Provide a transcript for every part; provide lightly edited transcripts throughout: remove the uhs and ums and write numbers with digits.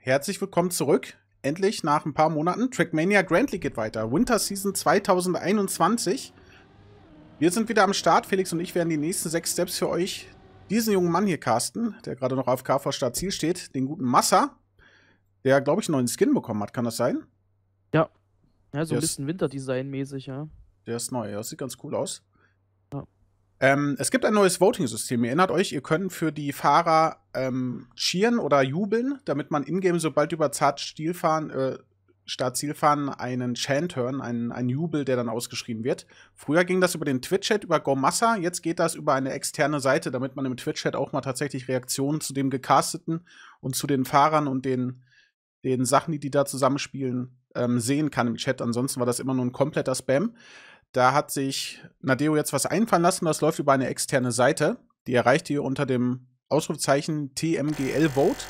herzlich willkommen zurück. Endlich nach ein paar Monaten. Trackmania Grand League geht weiter. Winter Season 2021. Wir sind wieder am Start. Felix und ich werden die nächsten 6 Steps für euch diesen jungen Mann hier casten, der gerade noch auf KV Startziel steht. Den guten Massa, der, glaube ich, einen neuen Skin bekommen hat. Kann das sein? Ja. Ja, so ein bisschen Winterdesign-mäßig, ja. Der ist neu. Das sieht ganz cool aus. Ja. Es gibt ein neues Voting-System. Ihr erinnert euch, ihr könnt für die Fahrer cheeren oder jubeln, damit man in-game, sobald über Startziel fahren, einen Chant hören, einen Jubel, der dann ausgeschrieben wird. Früher ging das über den Twitch-Chat, über GoMassa. Jetzt geht das über eine externe Seite, damit man im Twitch-Chat auch mal tatsächlich Reaktionen zu dem Gecasteten und zu den Fahrern und den Sachen, die da zusammenspielen, sehen kann im Chat. Ansonsten war das immer nur ein kompletter Spam. Da hat sich Nadeo jetzt was einfallen lassen. Das läuft über eine externe Seite. Die erreicht ihr unter dem Ausrufezeichen TMGL Vote.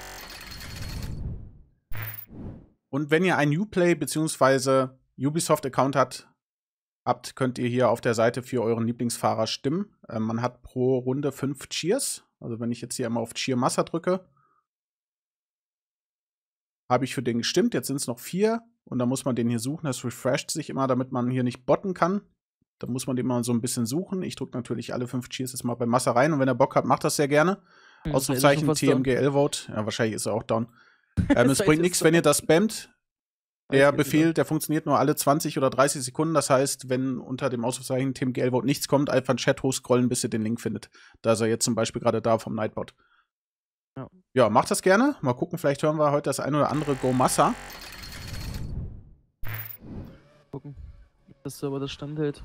Und wenn ihr einen Uplay bzw. Ubisoft-Account habt, könnt ihr hier auf der Seite für euren Lieblingsfahrer stimmen. Man hat pro Runde 5 Cheers. Also wenn ich jetzt hier einmal auf Cheer Massa drücke, habe ich für den gestimmt. Jetzt sind es noch 4. Und dann muss man den hier suchen. Das refresht sich immer, damit man hier nicht botten kann. Da muss man den mal so ein bisschen suchen. Ich drücke natürlich alle 5 Cheers jetzt mal bei Massa rein. Und wenn er Bock hat, macht das sehr gerne. Ausrufezeichen TMGL-Vote. Ja, wahrscheinlich ist er auch down. Es bringt nichts, wenn ihr das spammt. Der Befehl, der funktioniert nur alle 20 oder 30 Sekunden. Das heißt, wenn unter dem Ausrufezeichen TMGL-Vote nichts kommt, einfach einen Chat hochscrollen, bis ihr den Link findet. Da ist er jetzt zum Beispiel gerade da vom Nightbot. Ja, macht das gerne. Mal gucken, vielleicht hören wir heute das ein oder andere GoMassa. Gucken, ob das Server das standhält.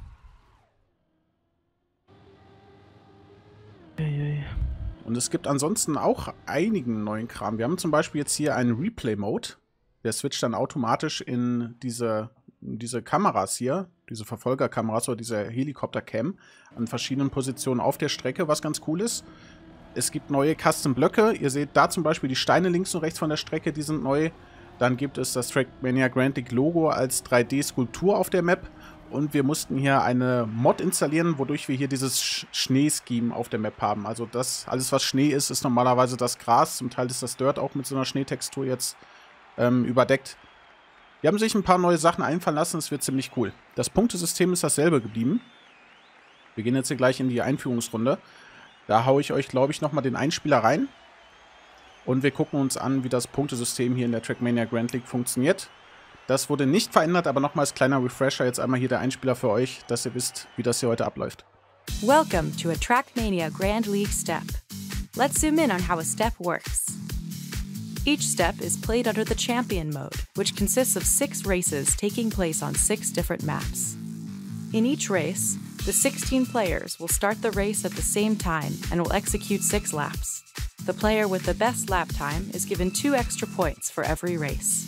Und es gibt ansonsten auch einigen neuen Kram. Wir haben zum Beispiel jetzt hier einen Replay-Mode. Der switcht dann automatisch in diese Kameras hier, diese Verfolgerkameras oder diese Helikopter-Cam an verschiedenen Positionen auf der Strecke, was ganz cool ist. Es gibt neue Custom-Blöcke. Ihr seht da zum Beispiel die Steine links und rechts von der Strecke, die sind neu. Dann gibt es das Trackmania Grand League Logo als 3D-Skulptur auf der Map. Und wir mussten hier eine Mod installieren, wodurch wir hier dieses Schneescheme auf der Map haben. Also das, alles was Schnee ist, ist normalerweise das Gras. Zum Teil ist das Dirt auch mit so einer Schneetextur jetzt überdeckt. Die haben sich ein paar neue Sachen einfallen lassen. Es wird ziemlich cool. Das Punktesystem ist dasselbe geblieben. Wir gehen jetzt hier gleich in die Einführungsrunde. Da haue ich euch, glaube ich, nochmal den Einspieler rein. Und wir gucken uns an, wie das Punktesystem hier in der Trackmania Grand League funktioniert. Das wurde nicht verändert, aber nochmals kleiner Refresher. Jetzt einmal hier der Einspieler für euch, dass ihr wisst, wie das hier heute abläuft. Welcome to a Trackmania Grand League step. Let's zoom in on how a step works. Each step is played under the Champion mode, which consists of 6 races taking place on 6 different maps. In each race, the 16 players will start the race at the same time and will execute 6 laps. The player with the best lap time is given 2 extra points for every race.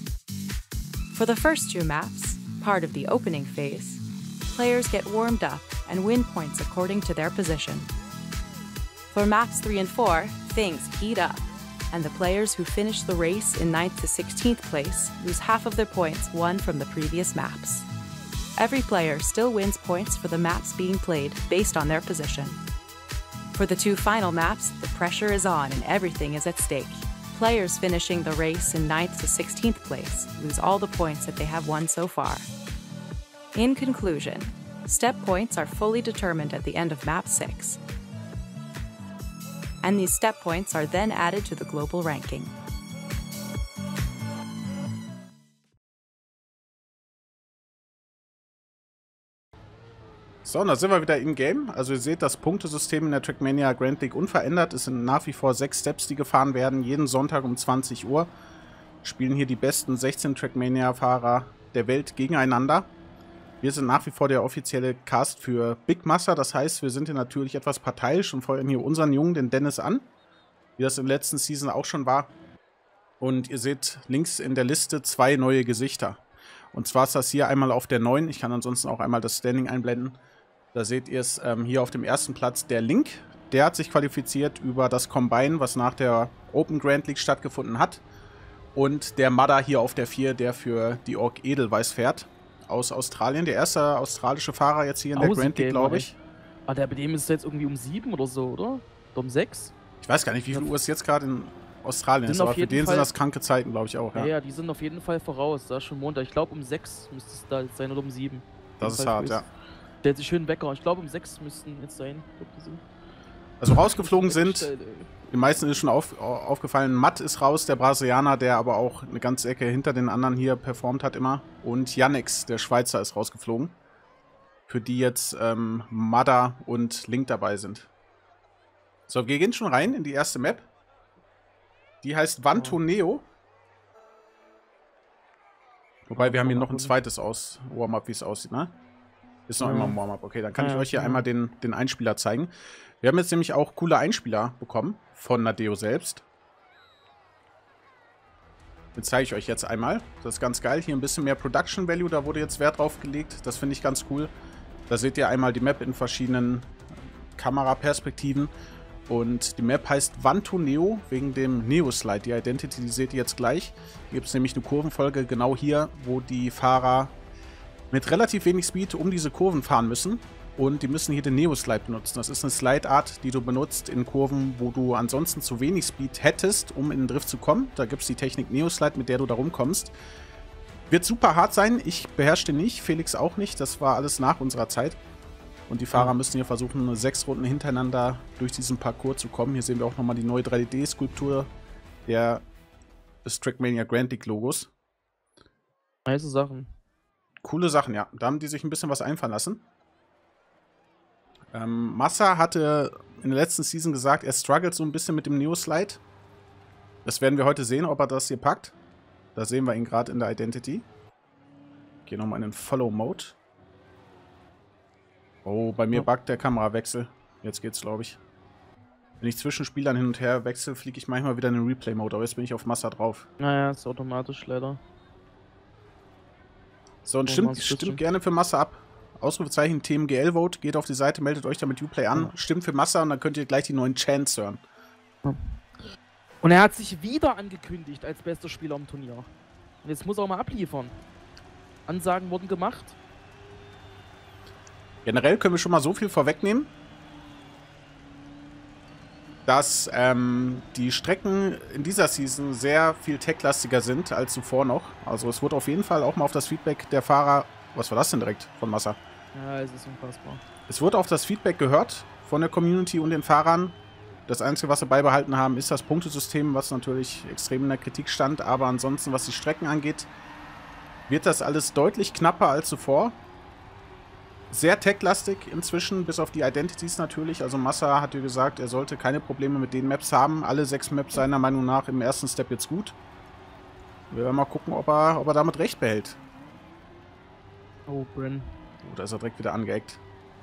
For the first 2 maps, part of the opening phase, players get warmed up and win points according to their position. For maps 3 and 4, things heat up, and the players who finish the race in 9th to 16th place lose half of their points won from the previous maps. Every player still wins points for the maps being played based on their position. For the 2 final maps, the pressure is on and everything is at stake. Players finishing the race in 9th to 16th place lose all the points that they have won so far. In conclusion, step points are fully determined at the end of map 6. And these step points are then added to the global ranking. So, und da sind wir wieder im Game. Also ihr seht, das Punktesystem in der Trackmania Grand League unverändert. Es sind nach wie vor 6 Steps, die gefahren werden. Jeden Sonntag um 20 Uhr spielen hier die besten 16 Trackmania-Fahrer der Welt gegeneinander. Wir sind nach wie vor der offizielle Cast für Big Massa. Das heißt, wir sind hier natürlich etwas parteiisch und feuern hier unseren Jungen, den Dennis, an. Wie das in der letzten Season auch schon war. Und ihr seht links in der Liste 2 neue Gesichter. Und zwar ist das hier einmal auf der 9. Ich kann ansonsten auch einmal das Standing einblenden. Da seht ihr es hier auf dem ersten Platz, der Link. Der hat sich qualifiziert über das Combine, was nach der Open Grand League stattgefunden hat. Und der Mada hier auf der 4, der für die Ork Edelweiß fährt. Aus Australien. Der erste australische Fahrer jetzt hier in der Grand League, glaube ich. Ah, der bei dem ist jetzt irgendwie um 7 oder so, oder? Oder um 6? Ich weiß gar nicht, wie viel Uhr ist jetzt gerade in Australien ist, aber für den sind das kranke Zeiten, glaube ich auch. Ja, ja, die sind auf jeden Fall voraus. Da ist schon Montag. Ich glaube, um 6 müsste es da sein oder um 7. Das ist hart, ja. Stellt sich schön Wecker. Ich glaube, um 6 müssten jetzt sein. Also rausgeflogen sind, den meisten ist schon aufgefallen, Matt ist raus, der Brasilianer, der aber auch eine ganze Ecke hinter den anderen hier performt hat immer. Und Yannick, der Schweizer, ist rausgeflogen. Für die jetzt Mada und Link dabei sind. So, wir gehen schon rein in die erste Map. Die heißt Vantoneo. Wobei, wir haben hier noch ein zweites Warm-Up, wie es aussieht, ne? Ist noch immer ein Warm-Up. Okay, dann kann ich euch hier einmal den Einspieler zeigen. Wir haben jetzt nämlich auch coole Einspieler bekommen von Nadeo selbst. Den zeige ich euch jetzt einmal. Das ist ganz geil. Hier ein bisschen mehr Production Value, da wurde jetzt Wert drauf gelegt. Das finde ich ganz cool. Da seht ihr einmal die Map in verschiedenen Kameraperspektiven. Und die Map heißt Vantoneo wegen dem Neo-Slide. Die Identity, die seht ihr jetzt gleich. Hier gibt es nämlich eine Kurvenfolge genau hier, wo die Fahrer mit relativ wenig Speed um diese Kurven fahren müssen. Und die müssen hier den Neo-Slide benutzen. Das ist eine Slide-Art, die du benutzt in Kurven, wo du ansonsten zu wenig Speed hättest, um in den Drift zu kommen. Da gibt es die Technik Neo-Slide, mit der du da rumkommst. Wird super hart sein. Ich beherrsche den nicht, Felix auch nicht. Das war alles nach unserer Zeit. Und die Fahrer müssen hier versuchen, 6 Runden hintereinander durch diesen Parcours zu kommen. Hier sehen wir auch nochmal die neue 3D-Skulptur des Trackmania Grand League Logos. Nice Sachen. Coole Sachen, ja. Da haben die sich ein bisschen was einfallen lassen. Massa hatte in der letzten Season gesagt, er struggelt so ein bisschen mit dem Neo-Slide. Das werden wir heute sehen, ob er das hier packt. Da sehen wir ihn gerade in der Identity. Gehe nochmal in den Follow-Mode. Oh, bei mir buggt der Kamerawechsel. Jetzt geht's, glaube ich. Wenn ich zwischen Spielern hin und her wechsle, fliege ich manchmal wieder in den Replay-Mode. Aber jetzt bin ich auf Massa drauf. Naja, ist automatisch leider. So, und stimmt gerne für Massa ab. Ausrufezeichen TMGL-Vote. Geht auf die Seite, meldet euch da mit Uplay an. Ja. Stimmt für Massa und dann könnt ihr gleich die neuen Chants hören. Ja. Und er hat sich wieder angekündigt als bester Spieler im Turnier. Und jetzt muss er auch mal abliefern. Ansagen wurden gemacht. Generell können wir schon mal so viel vorwegnehmen, dass die Strecken in dieser Season sehr viel techlastiger sind als zuvor noch. Also es wurde auf jeden Fall auch mal auf das Feedback der Fahrer... Was war das denn direkt von Massa? Ja, es ist unfassbar. Es wurde auf das Feedback gehört von der Community und den Fahrern. Das Einzige, was sie beibehalten haben, ist das Punktesystem, was natürlich extrem in der Kritik stand. Aber ansonsten, was die Strecken angeht, wird das alles deutlich knapper als zuvor. Sehr techlastig inzwischen, bis auf die Identities natürlich. Also Massa hat ja gesagt, er sollte keine Probleme mit den Maps haben. Alle 6 Maps seiner Meinung nach im ersten Step jetzt gut. Wir werden mal gucken, ob er damit recht behält. Oh, Bryn. Oh, da ist er direkt wieder angeeckt.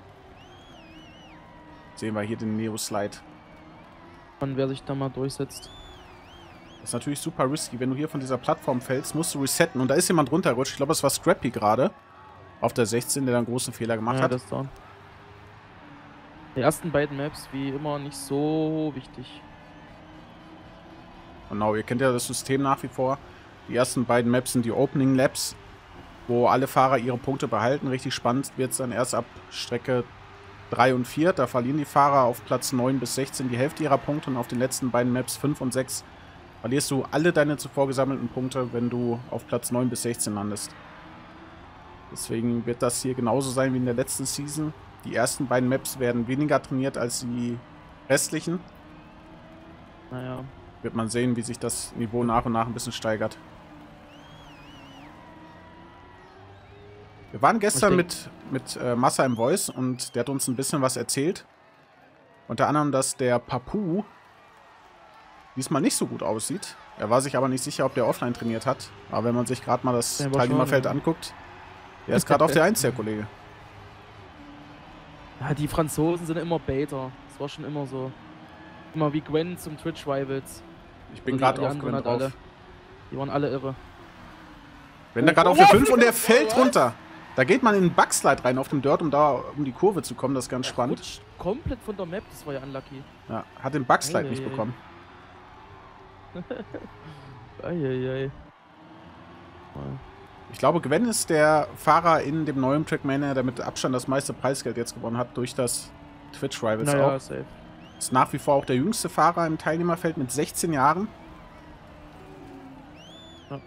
Sehen wir hier den Neo-Slide. Und wer sich da mal durchsetzt. Das ist natürlich super risky. Wenn du hier von dieser Plattform fällst, musst du resetten. Und da ist jemand runtergerutscht. Ich glaube, es war Scrappy gerade. Auf der 16, der dann einen großen Fehler gemacht hat. Das da. Die ersten beiden Maps, wie immer, nicht so wichtig. Genau, ihr kennt ja das System nach wie vor. Die ersten beiden Maps sind die Opening Laps, wo alle Fahrer ihre Punkte behalten. Richtig spannend wird es dann erst ab Strecke 3 und 4. Da verlieren die Fahrer auf Platz 9 bis 16 die Hälfte ihrer Punkte. Und auf den letzten beiden Maps 5 und 6 verlierst du alle deine zuvor gesammelten Punkte, wenn du auf Platz 9 bis 16 landest. Deswegen wird das hier genauso sein wie in der letzten Season. Die ersten beiden Maps werden weniger trainiert als die restlichen. Naja. Wird man sehen, wie sich das Niveau nach und nach ein bisschen steigert. Wir waren gestern mit Massa im Voice und der hat uns ein bisschen was erzählt. Unter anderem, dass der Papu diesmal nicht so gut aussieht. Er war sich aber nicht sicher, ob der offline trainiert hat. Aber wenn man sich gerade mal das Teilnehmerfeld anguckt, der ist gerade auf der 1, der Kollege. Ja, die Franzosen sind immer Baiter. Das war schon immer so. Immer wie Gwen zum Twitch Rivals. Ich bin gerade auf Gwen drauf. Die waren alle irre. Wenn der gerade auf der 5 und der fällt runter. Da geht man in den Bugslide rein auf dem Dirt, um die Kurve zu kommen. Das ist ganz spannend. Rutscht komplett von der Map, das war ja unlucky. Ja, hat den Bugslide nicht bekommen. Eieiei. Ich glaube, Gwen ist der Fahrer in dem neuen Trackmania, der mit Abstand das meiste Preisgeld jetzt gewonnen hat, durch das Twitch Rivals auch. Safe. Ist nach wie vor auch der jüngste Fahrer im Teilnehmerfeld mit 16 Jahren. Ja.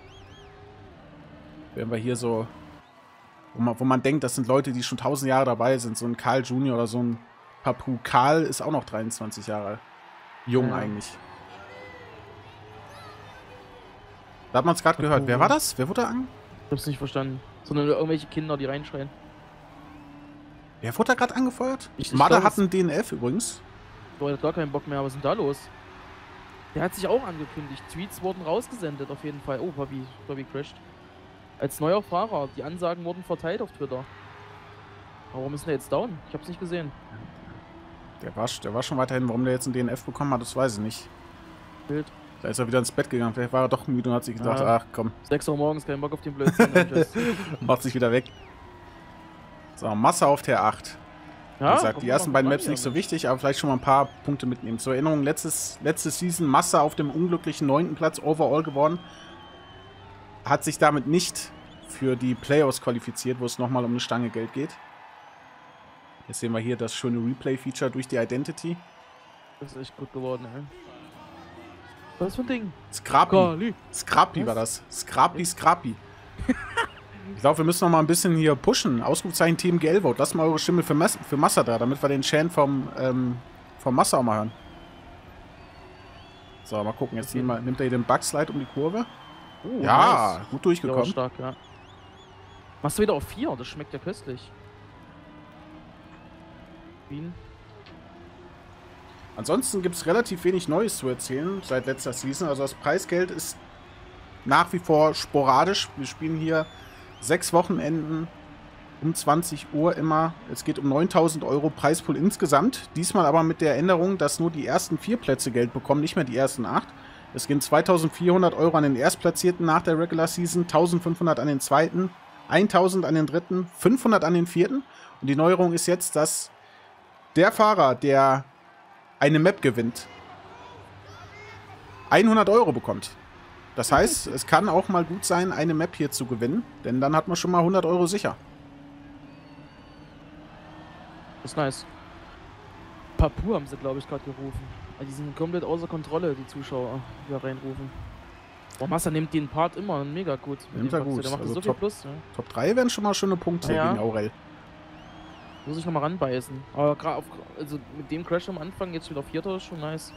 Wenn wir hier so, wo man denkt, das sind Leute, die schon 1000 Jahre dabei sind, so ein Karl Junior oder so ein Papu. Karl ist auch noch 23 Jahre jung eigentlich. Da hat man es gerade gehört. Wer war das? Wer wurde da an? Ich hab's nicht verstanden. Sondern irgendwelche Kinder, die reinschreien. Wer wurde da gerade angefeuert? Ich Mada glaub, hat einen DNF übrigens. Boah, der hat gar keinen Bock mehr. Was ist denn da los? Der hat sich auch angekündigt. Tweets wurden rausgesendet auf jeden Fall. Oh, Bobby crasht. Als neuer Fahrer. Die Ansagen wurden verteilt auf Twitter. Aber warum ist der jetzt down? Ich hab's nicht gesehen. Der war schon weiterhin. Warum der jetzt einen DNF bekommen hat, das weiß ich nicht. Bild. Da ist er wieder ins Bett gegangen. Vielleicht war er doch müde und hat sich gedacht, ach komm. 6 Uhr morgens, kein Bock auf den Blödsinn. Macht sich wieder weg. So, Massa auf Tier 8. Ja, wie gesagt, die ersten beiden Maps nicht so wichtig, aber vielleicht schon mal ein paar Punkte mitnehmen. Zur Erinnerung, letzte Season Massa auf dem unglücklichen 9. Platz overall geworden. Hat sich damit nicht für die Playoffs qualifiziert, wo es nochmal um eine Stange Geld geht. Jetzt sehen wir hier das schöne Replay-Feature durch die Identity. Das ist echt gut geworden, ey. Was für ein Ding? Scrappy war das. Scrappy. Ich glaube, wir müssen noch mal ein bisschen hier pushen. Ausrufezeichen Team GL-Vote. Lasst mal eure Stimme für Massa da, damit wir den Chant vom Massa auch mal hören. So, mal gucken. Jetzt nimmt er hier den Bugslide um die Kurve. Ja, nice. Gut durchgekommen. Stark, ja. Machst du wieder auf 4? Das schmeckt ja köstlich. Wien. Ansonsten gibt es relativ wenig Neues zu erzählen seit letzter Season. Also das Preisgeld ist nach wie vor sporadisch. Wir spielen hier 6 Wochenenden um 20 Uhr immer. Es geht um 9.000 € Preispool insgesamt. Diesmal aber mit der Änderung, dass nur die ersten 4 Plätze Geld bekommen, nicht mehr die ersten 8. Es gehen 2.400 € an den Erstplatzierten nach der Regular Season, 1.500 an den Zweiten, 1.000 an den Dritten, 500 an den Vierten. Und die Neuerung ist jetzt, dass der Fahrer, der eine Map gewinnt, 100 € bekommt. Das heißt, es kann auch mal gut sein, eine Map hier zu gewinnen, denn dann hat man schon mal 100 € sicher. Das ist nice. Papu haben sie, glaube ich, gerade gerufen. Die sind komplett außer Kontrolle, die Zuschauer, die da reinrufen. Boah, Massa nimmt den Part immer mega gut. Nimmt er gut. Der macht also so viel Plus. Ja. Top 3 wären schon mal schöne Punkte gegen Aurel. Muss ich nochmal ranbeißen. Aber gerade also mit dem Crash am Anfang, jetzt wieder 4. ist schon nice.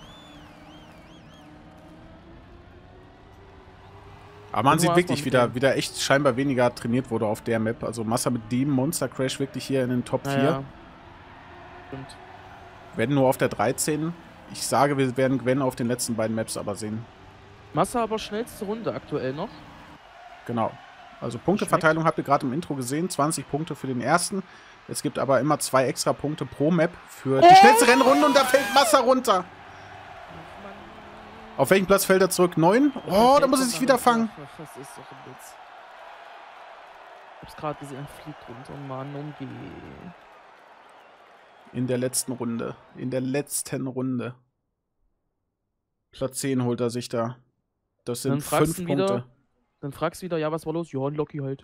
Aber man sieht wirklich wieder echt scheinbar weniger trainiert wurde auf der Map. Also Massa mit dem Monster Crash wirklich hier in den Top 4. Ja. Stimmt. Werden nur auf der 13. Ich sage, wir werden Gwen auf den letzten beiden Maps aber sehen. Massa aber schnellste Runde aktuell noch. Genau. Also Punkteverteilung habt ihr gerade im Intro gesehen. 20 Punkte für den ersten. Es gibt aber immer 2 extra Punkte pro Map für die schnellste Rennrunde und da fällt Massa runter. Auf welchen Platz fällt er zurück? 9? Oh, da muss er sich wieder fangen. Das ist doch ein Witz. Ich hab's gerade gesehen, er fliegt runter. Mann, umgeh. In der letzten Runde. Platz 10 holt er sich da. Das sind 5 Punkte. Dann fragst du wieder, ja, was war los? Ja, unlucky halt.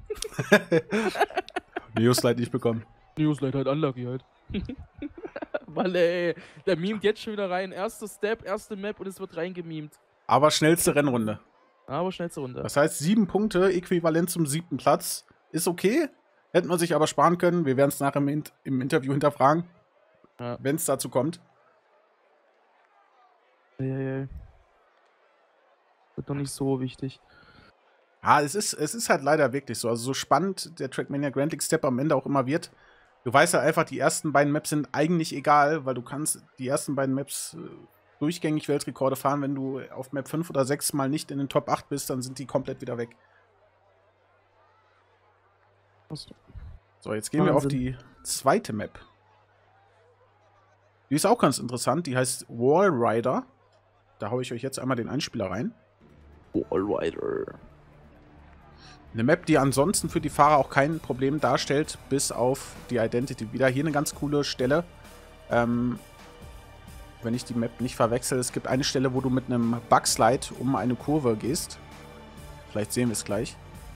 Newslide nicht bekommen. Newslide halt, unlucky halt. Mann, ey, der memt jetzt schon wieder rein. Erster Step, erste Map und es wird reingemimt. Aber schnellste Rennrunde. Das heißt 7 Punkte, äquivalent zum 7. Platz. Ist okay. Hätte man sich aber sparen können. Wir werden es nachher im Interview hinterfragen. Ja. Wenn es dazu kommt. Wird doch nicht so wichtig. Ja, es ist halt leider wirklich so. Also so spannend der Trackmania Grand League Step am Ende auch immer wird. Du weißt halt einfach, die ersten beiden Maps sind eigentlich egal, weil du kannst die ersten beiden Maps durchgängig Weltrekorde fahren. Wenn du auf Map 5 oder 6 mal nicht in den Top 8 bist, dann sind die komplett wieder weg. So, jetzt gehen wir auf die zweite Map. Die ist auch ganz interessant. Die heißt Wall Rider. Da haue ich euch jetzt einmal den Einspieler rein. Wall Rider. Eine Map, die ansonsten für die Fahrer auch kein Problem darstellt, bis auf die Identity. Wieder hier eine ganz coole Stelle. Wenn ich die Map nicht verwechsel, es gibt eine Stelle, wo du mit einem Bugslide um eine Kurve gehst. Vielleicht sehen wir es gleich.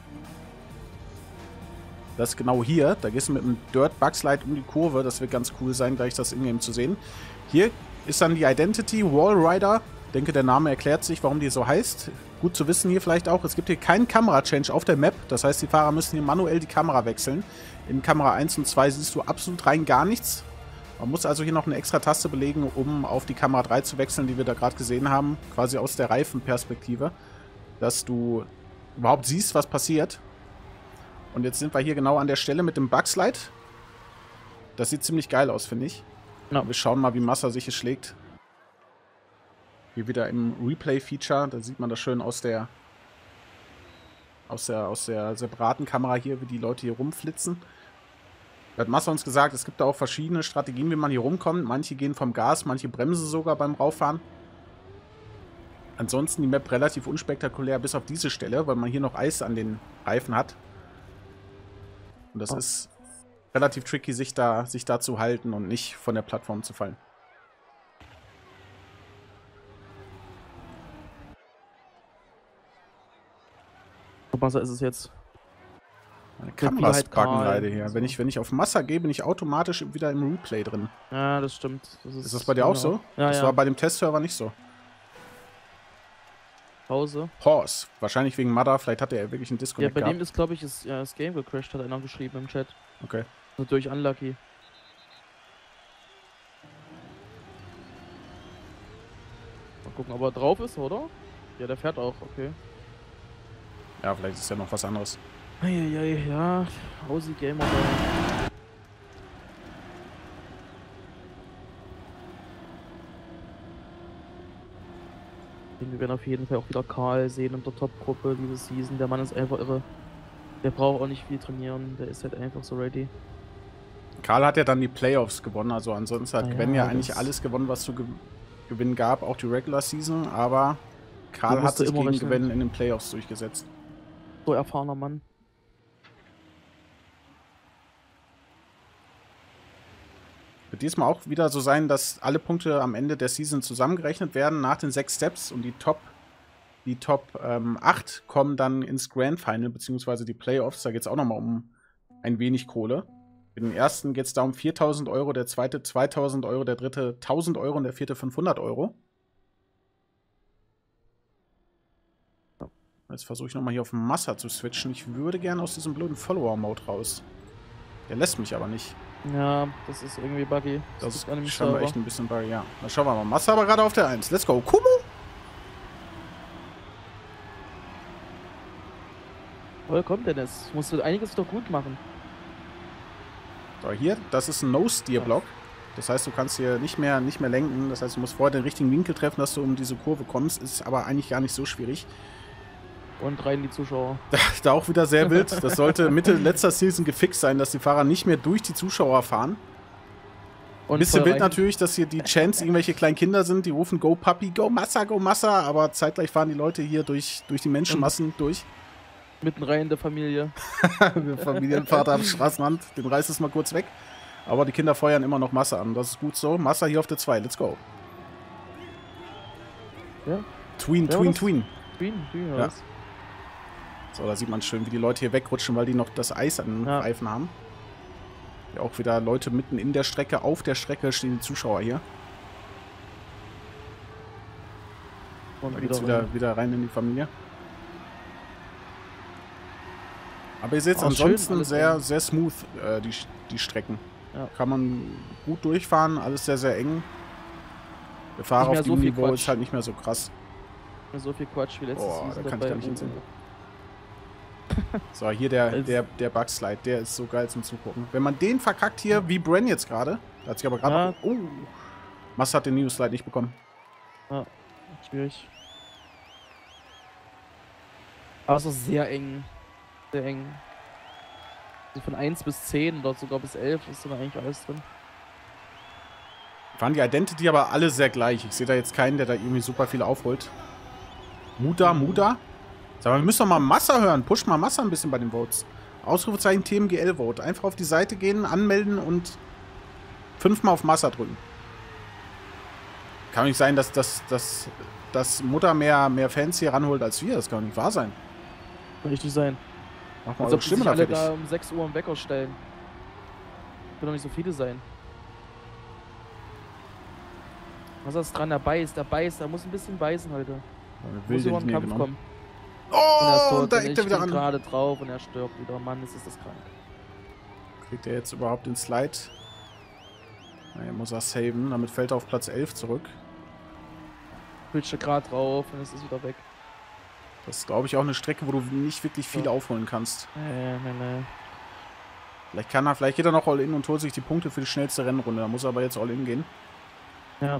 Das ist genau hier. Da gehst du mit einem Dirt Bugslide um die Kurve. Das wird ganz cool sein, gleich das Ingame zu sehen. Hier ist dann die Identity Wall Rider. Ich denke, der Name erklärt sich, warum die so heißt. Gut zu wissen hier vielleicht auch, es gibt hier keinen Kamera-Change auf der Map. Das heißt, die Fahrer müssen hier manuell die Kamera wechseln. In Kamera 1 und 2 siehst du absolut rein gar nichts. Man muss also hier noch eine extra Taste belegen, um auf die Kamera 3 zu wechseln, die wir da gerade gesehen haben. Quasi aus der Reifenperspektive. Dass du überhaupt siehst, was passiert. Und jetzt sind wir hier genau an der Stelle mit dem Bugslide. Das sieht ziemlich geil aus, finde ich. Ja. Wir schauen mal, wie Massa sich hier schlägt. Hier wieder im Replay-Feature. Da sieht man das schön aus der separaten Kamera hier, wie die Leute hier rumflitzen. Da hat Massa uns gesagt, es gibt da auch verschiedene Strategien, wie man hier rumkommt. Manche gehen vom Gas, manche bremsen sogar beim Rauffahren. Ansonsten die Map relativ unspektakulär, bis auf diese Stelle, weil man hier noch Eis an den Reifen hat. Und das ist relativ tricky, sich da zu halten und nicht von der Plattform zu fallen. Massa ist es jetzt. Meine Kameras buggen leider hier. Wenn ich auf Massa gehe, bin ich automatisch wieder im Replay drin. Ja, das stimmt. Ist das bei dir auch so? Ja, das war bei dem Testserver nicht so. Pause. Pause. Wahrscheinlich wegen Mudder. Vielleicht hat er wirklich einen Disconnect gehabt. Dem ist, glaube ich, das Game gecrashed, hat einer geschrieben im Chat. Okay. Natürlich unlucky. Mal gucken, ob er drauf ist, oder? Ja, der fährt auch, okay. Ja, vielleicht ist ja noch was anderes. Eieiei, ja. Aussie Gamer. Wir werden auf jeden Fall auch wieder Karl sehen in der Top-Gruppe diese Season. Der Mann ist einfach irre. Der braucht auch nicht viel trainieren. Der ist halt einfach so ready. Karl hat ja dann die Playoffs gewonnen. Also ansonsten hat Gwen ja eigentlich alles gewonnen, was zu gewinnen gab. Auch die Regular Season. Aber Karl hat sich gegen Gwen in den Playoffs durchgesetzt. So erfahrener Mann. Wird diesmal auch wieder so sein, dass alle Punkte am Ende der Season zusammengerechnet werden nach den 6 Steps und die Top 8 kommen dann ins Grand Final, beziehungsweise die Playoffs. Da geht es auch nochmal um ein wenig Kohle. Für den ersten geht es da um 4.000 Euro, der zweite 2.000 Euro, der dritte 1.000 Euro und der vierte 500 Euro. Jetzt versuche ich nochmal hier auf Massa zu switchen. Ich würde gerne aus diesem blöden Follower-Mode raus. Der lässt mich aber nicht. Ja, das ist irgendwie buggy. Das ist scheinbar echt ein bisschen buggy, ja. Dann schauen wir mal. Massa aber gerade auf der 1. Let's go. Kumo! Vollkommen, Dennis. Musst du einiges doch gut machen. So, hier, das ist ein No-Steer-Block. Das heißt, du kannst hier nicht mehr lenken. Das heißt, du musst vorher den richtigen Winkel treffen, dass du um diese Kurve kommst. Ist aber eigentlich gar nicht so schwierig. Und rein die Zuschauer. Da auch wieder sehr wild. Das sollte Mitte letzter Season gefixt sein, dass die Fahrer nicht mehr durch die Zuschauer fahren. Ein bisschen wild natürlich, dass hier die Chants irgendwelche kleinen Kinder sind, die rufen Go Puppy, Go Massa, aber zeitgleich fahren die Leute hier durch die Menschenmassen durch. Mitten rein in der Familie. Der Familienvater am Straßenrand, den reißt es mal kurz weg. Aber die Kinder feuern immer noch Massa an. Das ist gut so. Massa hier auf der 2, let's go. Ja. Tween, ja. So, da sieht man schön, wie die Leute hier wegrutschen, weil die noch das Eis an den Reifen haben. Ja, auch wieder Leute mitten in der Strecke. Auf der Strecke stehen die Zuschauer hier. Und da geht's wieder rein in die Familie. Aber ihr seht es ansonsten sehr smooth, die Strecken. Ja. Kann man gut durchfahren, alles sehr, sehr eng. Der Fahrer auf dem Niveau ist halt nicht mehr so krass. So viel Quatsch wie letztes Jahr. Da kann ich gar nicht hinsehen. So, hier der Bugslide, der ist so geil zum Zugucken. Wenn man den verkackt hier, wie Bren jetzt gerade, da hat sich aber gerade Massa hat den News-Slide nicht bekommen. Ja, schwierig. Aber es ist sehr eng. Sehr eng. Also von 1 bis 10 oder sogar bis 11 ist da eigentlich alles drin. Waren die Identity aber alle sehr gleich. Ich sehe da jetzt keinen, der da irgendwie super viel aufholt. Muda? Sag mal, wir müssen doch mal Massa hören. Push mal Massa ein bisschen bei den Votes. Ausrufezeichen TMGL-Vote. Einfach auf die Seite gehen, anmelden und 5-mal auf Massa drücken. Kann nicht sein, dass Mutter mehr Fans hier ranholt als wir. Das kann doch nicht wahr sein. Kann nicht sein. Mach mal eure Stimme da alle da um 6 Uhr im Wecker stellen. Können doch nicht so viele sein. Was ist dran? Der beißt, der muss ein bisschen beißen heute. Will muss über den Kampf genommen. kommen. Oh, und da ich eckt er wieder bin an. gerade drauf und er stirbt wieder. Mann, ist das krank. Kriegt er jetzt überhaupt den Slide? Naja, muss er saven. Damit fällt er auf Platz 11 zurück. Switcht er gerade drauf und es ist wieder weg. Das ist, glaube ich, auch eine Strecke, wo du nicht wirklich viel aufholen kannst. Nee. Vielleicht geht er noch All-In und holt sich die Punkte für die schnellste Rennrunde. Da muss er aber jetzt All-In gehen. Ja.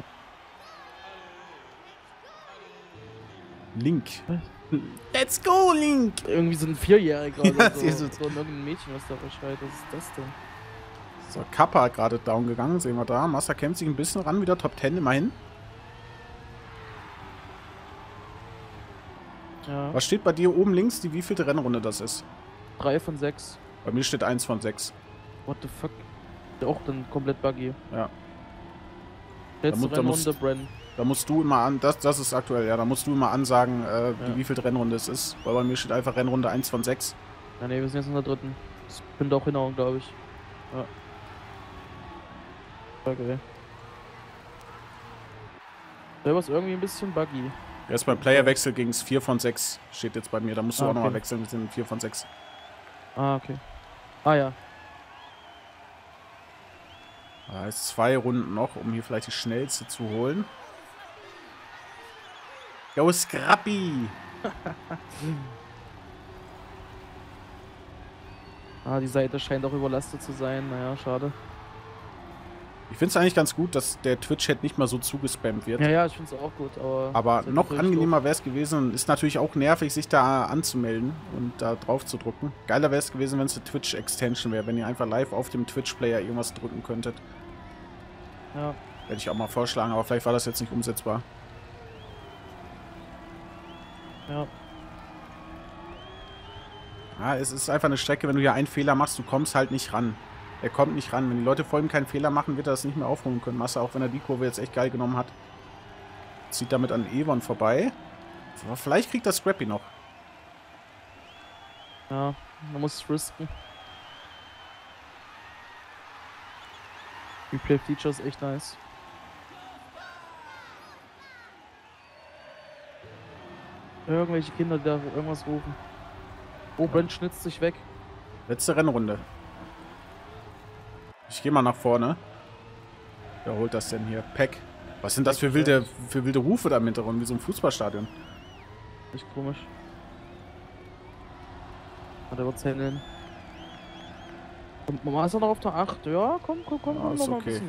Link. Let's go, Link! Irgendwie so ein Vierjähriger Ja, oder sie so. ist- So irgendein Mädchen, was da schreit. Was ist das denn? So, Kappa hat gerade down gegangen, sehen wir da. Massa kämpft sich ein bisschen ran, wieder Top 10 immerhin. Ja. Was steht bei dir oben links, die wievielte Rennrunde das ist? 3 von 6. Bei mir steht 1 von 6. What the fuck? Auch dann komplett buggy. Ja. Letzte Da muss- Rennrunde, Bren. Da musst du immer an, das ist aktuell, ja, da musst du immer ansagen, Ja. wie viel Rennrunde es ist. Weil bei mir steht einfach Rennrunde 1 von 6. Ja, ne, wir sind jetzt in der dritten. Das könnte auch hinhauen, glaube ich. Ja. Okay. Selber ist irgendwie ein bisschen buggy. Erst beim Playerwechsel ging es 4 von 6. Steht jetzt bei mir. Da musst du auch nochmal Okay. wechseln. Wir sind 4 von 6. Ah, okay. Ah, ja. Da heißt 2 Runden noch, um hier vielleicht die schnellste zu holen. Go Scrappy! Ah, die Seite scheint auch überlastet zu sein. Naja, schade. Ich finde es eigentlich ganz gut, dass der Twitch-Chat nicht mal so zugespammt wird. Ja, ich finde es auch gut, Aber ist noch natürlich angenehmer wäre es gewesen und ist natürlich auch nervig, sich da anzumelden und da drauf zu drücken. Geiler wäre es gewesen, wenn es eine Twitch-Extension wäre, wenn ihr einfach live auf dem Twitch-Player irgendwas drücken könntet. doof. Ja. Hätte ich auch mal vorschlagen, aber vielleicht war das jetzt nicht umsetzbar. Ja. Ja, es ist einfach eine Strecke, wenn du hier einen Fehler machst, du kommst halt nicht ran. Er kommt nicht ran. Wenn die Leute vor ihm keinen Fehler machen, wird er das nicht mehr aufholen können. Massa, auch wenn er die Kurve jetzt echt geil genommen hat. Zieht damit an Evon vorbei. Aber vielleicht kriegt er Scrappy noch. Ja, man muss es risken. Replay Feature ist echt nice. Irgendwelche Kinder, die da irgendwas rufen. Oh, Brent schnitzt sich weg. Letzte Rennrunde. Ich gehe mal nach vorne. Wer holt das denn hier? Peck. Was sind das für wilde Rufe da im Hintergrund, wie so ein Fußballstadion? Echt komisch. Ah, der wird's handeln. Und Mama ist er noch auf der 8. Ja, komm, Ja, ist noch mal ein okay. bisschen.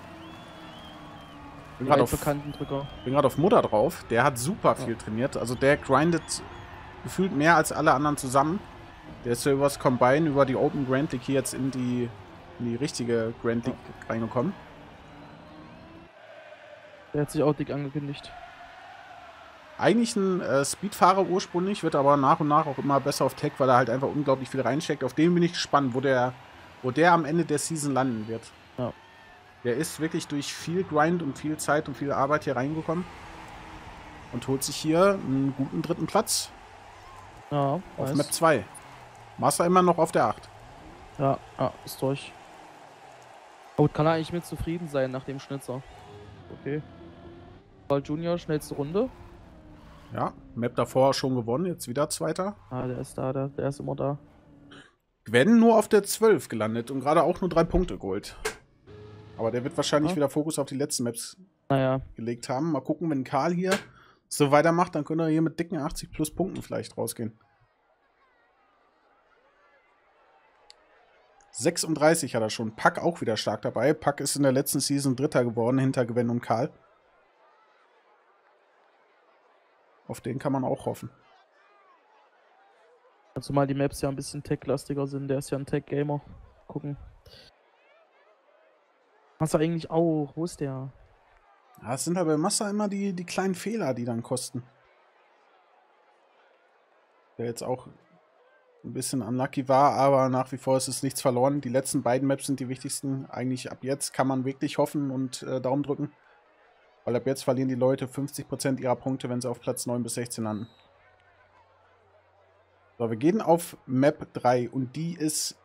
Bin Die gerade auf, bekannten Drücker. Mutter drauf. Der hat super viel trainiert. Also der grindet gefühlt mehr als alle anderen zusammen. Der ist ja übers Combine, über die Open Grand League hier jetzt in die richtige Grand League reingekommen. Der hat sich auch dick angekündigt. Eigentlich ein Speedfahrer ursprünglich, wird aber nach und nach auch immer besser auf Tech, weil er halt einfach unglaublich viel reinsteckt. Auf den bin ich gespannt, wo der am Ende der Season landen wird. Ja. Der ist wirklich durch viel Grind und viel Zeit und viel Arbeit hier reingekommen. Und holt sich hier einen guten 3. Platz Ja, auf nice. Map 2. Massa immer noch auf der 8. Ja, ist durch. Oh, kann er eigentlich mit zufrieden sein nach dem Schnitzer. Okay. Paul Junior, schnellste Runde. Ja, Map davor schon gewonnen, jetzt wieder Zweiter. Ah, der ist da, der ist immer da. Gwen nur auf der 12 gelandet und gerade auch nur 3 Punkte geholt. Aber der wird wahrscheinlich Ja. wieder Fokus auf die letzten Maps Naja, gelegt haben. Mal gucken, wenn Karl hier so weitermacht, dann könnte er hier mit dicken 80 plus Punkten vielleicht rausgehen. 36 hat er schon. Pack auch wieder stark dabei. Pack ist in der letzten Season Dritter geworden, hinter Gwen und Karl. Auf den kann man auch hoffen. zumal die Maps ja ein bisschen tech-lastiger sind. Der ist ja ein Tech-Gamer. Gucken. Hast du eigentlich auch? Wo ist der? Ja, es sind halt bei Massa immer die kleinen Fehler, die dann kosten. Der jetzt auch ein bisschen unlucky war, aber nach wie vor ist es nichts verloren. Die letzten beiden Maps sind die wichtigsten. Eigentlich ab jetzt kann man wirklich hoffen und Daumen drücken. Weil ab jetzt verlieren die Leute 50% ihrer Punkte, wenn sie auf Platz 9 bis 16 landen. So, wir gehen auf Map 3 und die ist...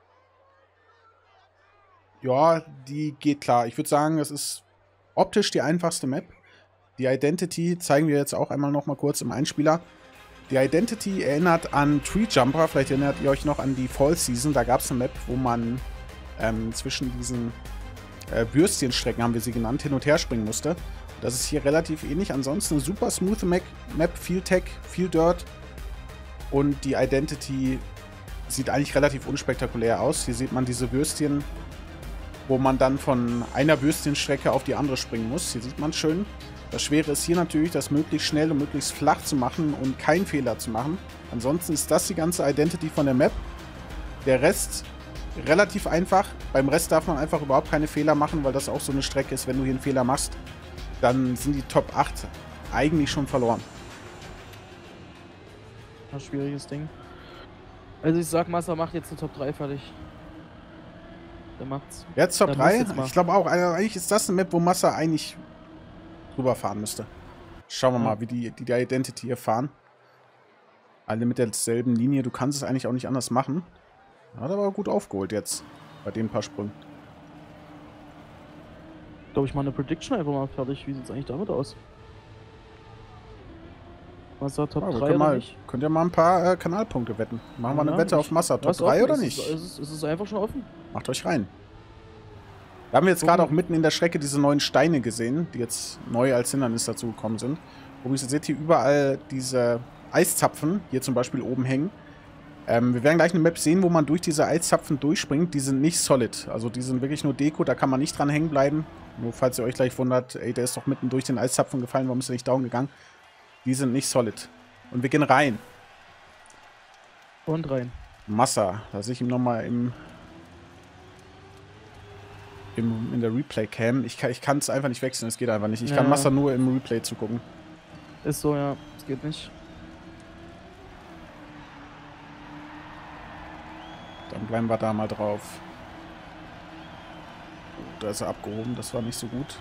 Ja, die geht klar. Ich würde sagen, es ist optisch die einfachste Map. Die Identity zeigen wir jetzt auch einmal noch mal kurz im Einspieler. Die Identity erinnert an Tree Jumper. Vielleicht erinnert ihr euch noch an die Fall Season. Da gab es eine Map, wo man zwischen diesen Würstchenstrecken, haben wir sie genannt, hin und her springen musste. Das ist hier relativ ähnlich. Ansonsten eine super smooth Map, viel Tech, viel Dirt. Und die Identity sieht eigentlich relativ unspektakulär aus. Hier sieht man diese Würstchen, wo man dann von einer Würstchenstrecke auf die andere springen muss. Hier sieht man schön. Das Schwere ist hier natürlich, das möglichst schnell und möglichst flach zu machen und keinen Fehler zu machen. Ansonsten ist das die ganze Identity von der Map. Der Rest relativ einfach. Beim Rest darf man einfach überhaupt keine Fehler machen, weil das auch so eine Strecke ist. Wenn du hier einen Fehler machst, dann sind die Top 8 eigentlich schon verloren. Ein schwieriges Ding. Also ich sag, Massa macht jetzt eine Top 3 fertig. Der macht's. Jetzt Top Der 3? muss jetzt mal. Ich glaube auch, also eigentlich ist das eine Map, wo Massa eigentlich drüber fahren müsste. Schauen wir Ja. mal, wie die Identity hier fahren. Alle mit derselben Linie. Du kannst es eigentlich auch nicht anders machen. Hat aber gut aufgeholt jetzt. Bei den paar Sprüngen. Glaube ich mal eine Prediction einfach mal fertig. Wie sieht's eigentlich damit aus? Massa Top Ja, 3 oder nicht? könnt ihr mal ein paar Kanalpunkte wetten. Machen wir eine Ja, Wette auf Massa. Top Was 3 offen? oder Es nicht? ist es einfach schon offen. Macht euch rein. Da haben wir jetzt gerade auch mitten in der Strecke diese neuen Steine gesehen, die jetzt neu als Hindernis dazu gekommen sind. Wo ihr seht hier überall diese Eiszapfen, hier zum Beispiel oben hängen. Wir werden gleich eine Map sehen, wo man durch diese Eiszapfen durchspringt. Die sind nicht solid. Also die sind wirklich nur Deko, da kann man nicht dran hängen bleiben. Nur falls ihr euch gleich wundert, ey, der ist doch mitten durch den Eiszapfen gefallen, warum ist er nicht down gegangen? Die sind nicht solid. Und wir gehen rein. Und rein. Massa, da sehe ich ihn nochmal in der Replay-Cam. Ich kann es einfach nicht wechseln, es geht einfach nicht. Ich kann Ja. Massa nur im Replay zugucken. Ist so, ja. Es geht nicht. Dann bleiben wir da mal drauf. Oh, da ist er abgehoben, das war nicht so gut.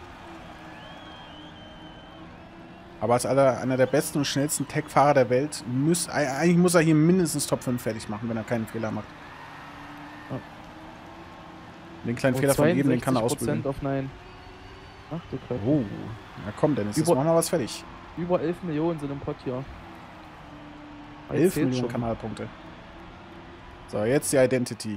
Aber als einer der besten und schnellsten Tech-Fahrer der Welt, eigentlich muss er hier mindestens Top 5 fertig machen, wenn er keinen Fehler macht. Ja. Den kleinen Fehler von eben, den kann er 62% ausbügeln. auf Nein. Ach du Kacke. Oh, na komm Dennis, jetzt Über- machen wir was fertig. Über 11 Millionen sind im Pot hier. 11 Zählt Millionen schon. Kanalpunkte. So, jetzt die Identity.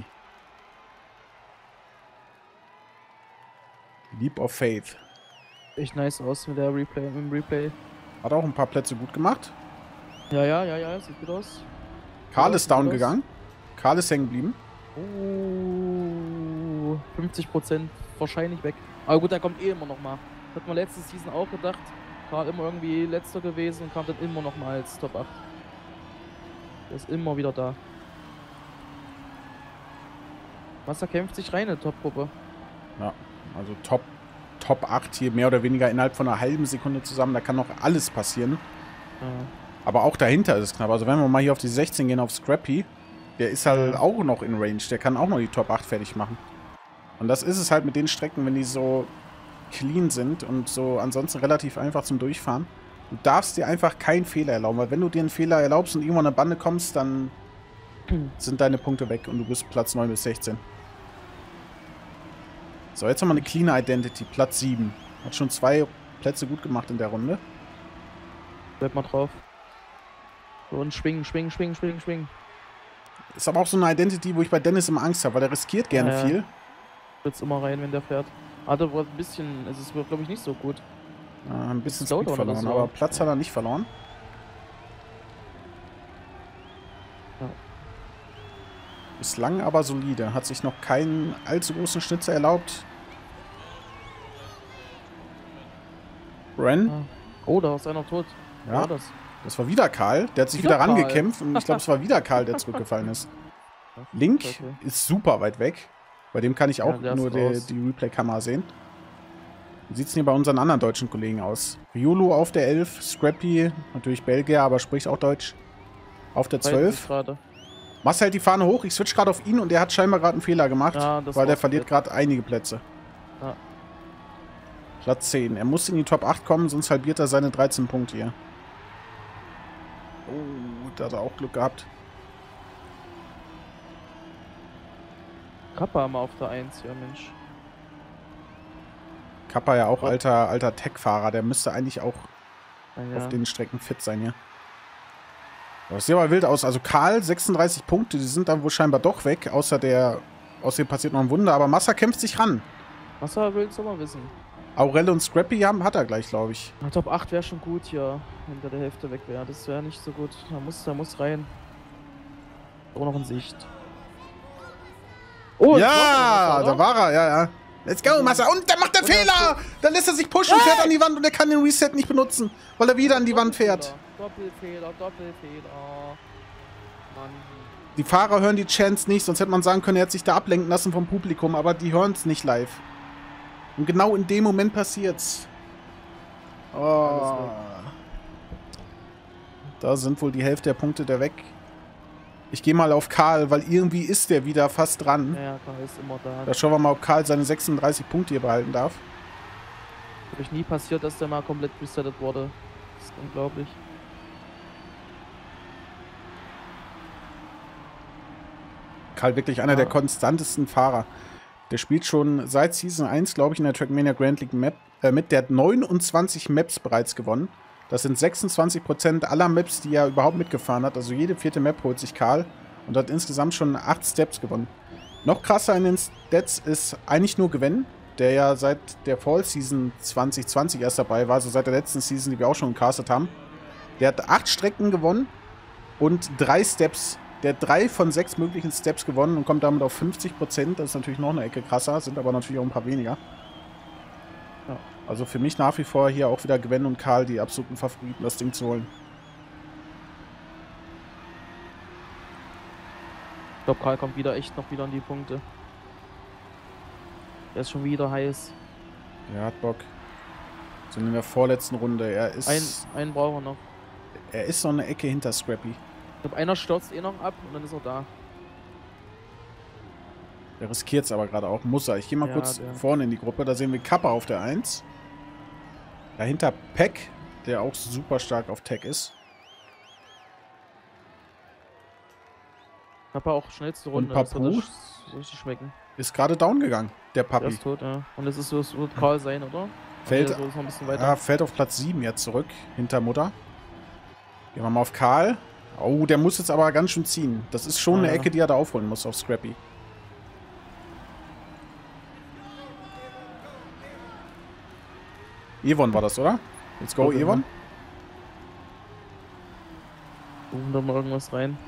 Leap of Faith. Echt nice aus mit mit dem Replay. Hat auch ein paar Plätze gut gemacht. Ja, sieht gut aus. Karl Ja, ist down sieht gut aus. gegangen. Karl ist hängen geblieben. 50% wahrscheinlich weg. Aber gut, der kommt eh immer noch mal. Das hat man letzte Season auch gedacht. Karl immer irgendwie letzter gewesen und kam dann immer noch mal als Top 8. Der ist immer wieder da. Wasser kämpft sich rein in die Top-Gruppe. Ja, also Top 8 hier mehr oder weniger innerhalb von einer halben Sekunde zusammen. Da kann noch alles passieren. Ja. Aber auch dahinter ist es knapp. Also wenn wir mal hier auf die 16 gehen, auf Scrappy, der ist halt auch noch in Range. Der kann auch noch die Top 8 fertig machen. Und das ist es halt mit den Strecken, wenn die so clean sind und so ansonsten relativ einfach zum Durchfahren. Du darfst dir einfach keinen Fehler erlauben, weil wenn du dir einen Fehler erlaubst und irgendwo an eine Bande kommst, dann sind deine Punkte weg und du bist Platz 9 bis 16. So, jetzt haben wir eine clean Identity, Platz 7. Hat schon 2 Plätze gut gemacht in der Runde. Bleib mal drauf. So, und schwingen. Ist aber auch so eine Identity, wo ich bei Dennis immer Angst habe, weil der riskiert gerne Ja. viel. Wird's immer rein, wenn der fährt. Hat aber ein bisschen, es ist glaube ich nicht so gut. Ein bisschen Slowdown Speed oder verloren, so. aber Platz hat er nicht verloren. Ja. Bislang aber solide. Hat sich noch keinen allzu großen Schnitzer erlaubt. Ren, Ah. Oh, da ist einer tot. Ja. War das? das war wieder Karl. Der hat sich Wieder wieder Karl. rangekämpft und ich glaube, es war wieder Karl, der zurückgefallen ist. Link Okay. ist super weit weg. Bei dem kann ich auch der ist nur raus. die Replay-Kamera sehen. Wie sieht es denn hier bei unseren anderen deutschen Kollegen aus? Riolo auf der 11, Scrappy, natürlich Belgier, aber spricht auch Deutsch. Auf der 12. Gerade. Massa hält die Fahne hoch, ich switch gerade auf ihn und der hat scheinbar gerade einen Fehler gemacht, Ja, das weil der war's verliert jetzt. gerade einige Plätze. Ja. Platz 10. Er muss in die Top 8 kommen, sonst halbiert er seine 13 Punkte hier. Oh, da hat er auch Glück gehabt. Kappa mal auf der 1, ja Mensch. Kappa ja auch alter Tech-Fahrer, der müsste eigentlich auch Ja. auf den Strecken fit sein hier. Das sieht aber wild aus. Also Karl, 36 Punkte, die sind dann wohl scheinbar doch weg. Aus dem passiert noch ein Wunder. Aber Massa kämpft sich ran. Massa will es aber wissen. Aurel und Scrappy hat er gleich, glaube ich. Ja, Top 8 wäre schon gut hier, wenn der Hälfte weg wäre. Das wäre nicht so gut. Da muss rein. Auch noch in Sicht. Oh, ja, da war er, ja. Let's go, Massa. Und der macht den Fehler! Dann lässt er sich pushen, fährt an die Wand und er kann den Reset nicht benutzen, weil er wieder an die Wand fährt. Doppelfehler. Mann. Die Fahrer hören die Chants nicht, sonst hätte man sagen können, er hat sich da ablenken lassen vom Publikum, aber die hören es nicht live. Und genau in dem Moment passiert's. Oh. Da sind wohl die Hälfte der Punkte der weg. Ich gehe mal auf Karl, weil irgendwie ist der wieder fast dran. Ja, Karl ist immer da. Da schauen wir mal, ob Karl seine 36 Punkte hier behalten darf. Habe ich nie passiert, dass der mal komplett resettet wurde. Das ist unglaublich. Karl wirklich einer der konstantesten Fahrer. Der spielt schon seit Season 1, glaube ich, in der Trackmania Grand League Map mit. Der hat 29 Maps bereits gewonnen. Das sind 26% aller Maps, die er überhaupt mitgefahren hat. Also jede 4. Map holt sich Karl und hat insgesamt schon 8 Steps gewonnen. Noch krasser in den Stats ist eigentlich nur Gwen, der ja seit der Fall Season 2020 erst dabei war, also seit der letzten Season, die wir auch schon gecastet haben. Der hat 8 Strecken gewonnen und 3 Steps. Der hat 3 von 6 möglichen Steps gewonnen und kommt damit auf 50%. Das ist natürlich noch eine Ecke krasser, sind aber natürlich auch ein paar weniger. Ja, also für mich nach wie vor hier auch wieder Gwen und Karl die absoluten Favoriten, das Ding zu holen. Ich glaube, Karl kommt echt noch wieder an die Punkte. Er ist schon wieder heiß. Er hat Bock. Sind in der vorletzten Runde. Er ist. Einen brauchen wir noch. Er ist noch eine Ecke hinter Scrappy. Ich glaube, einer stürzt noch ab und dann ist er da. Der riskiert es aber gerade auch. Muss er. Ich gehe mal kurz vorne in die Gruppe. Da sehen wir Kappa auf der 1. Dahinter Peck, der auch super stark auf Tech ist. Kappa auch schnellste Runde. Und Papu das richtig schmecken. Ist gerade down gegangen, der Papi. Der ist tot, ja. Und es wird Karl sein, oder? Fällt, noch ein bisschen weiter. Ja, fällt auf Platz 7 jetzt zurück, hinter Mutter. Gehen wir mal auf Karl. Oh, der muss jetzt aber ganz schön ziehen. Das ist schon eine Ecke, die er da aufholen muss auf Scrappy. Evon war das, oder? Let's go, Okay, Evon. Da mal irgendwas rein.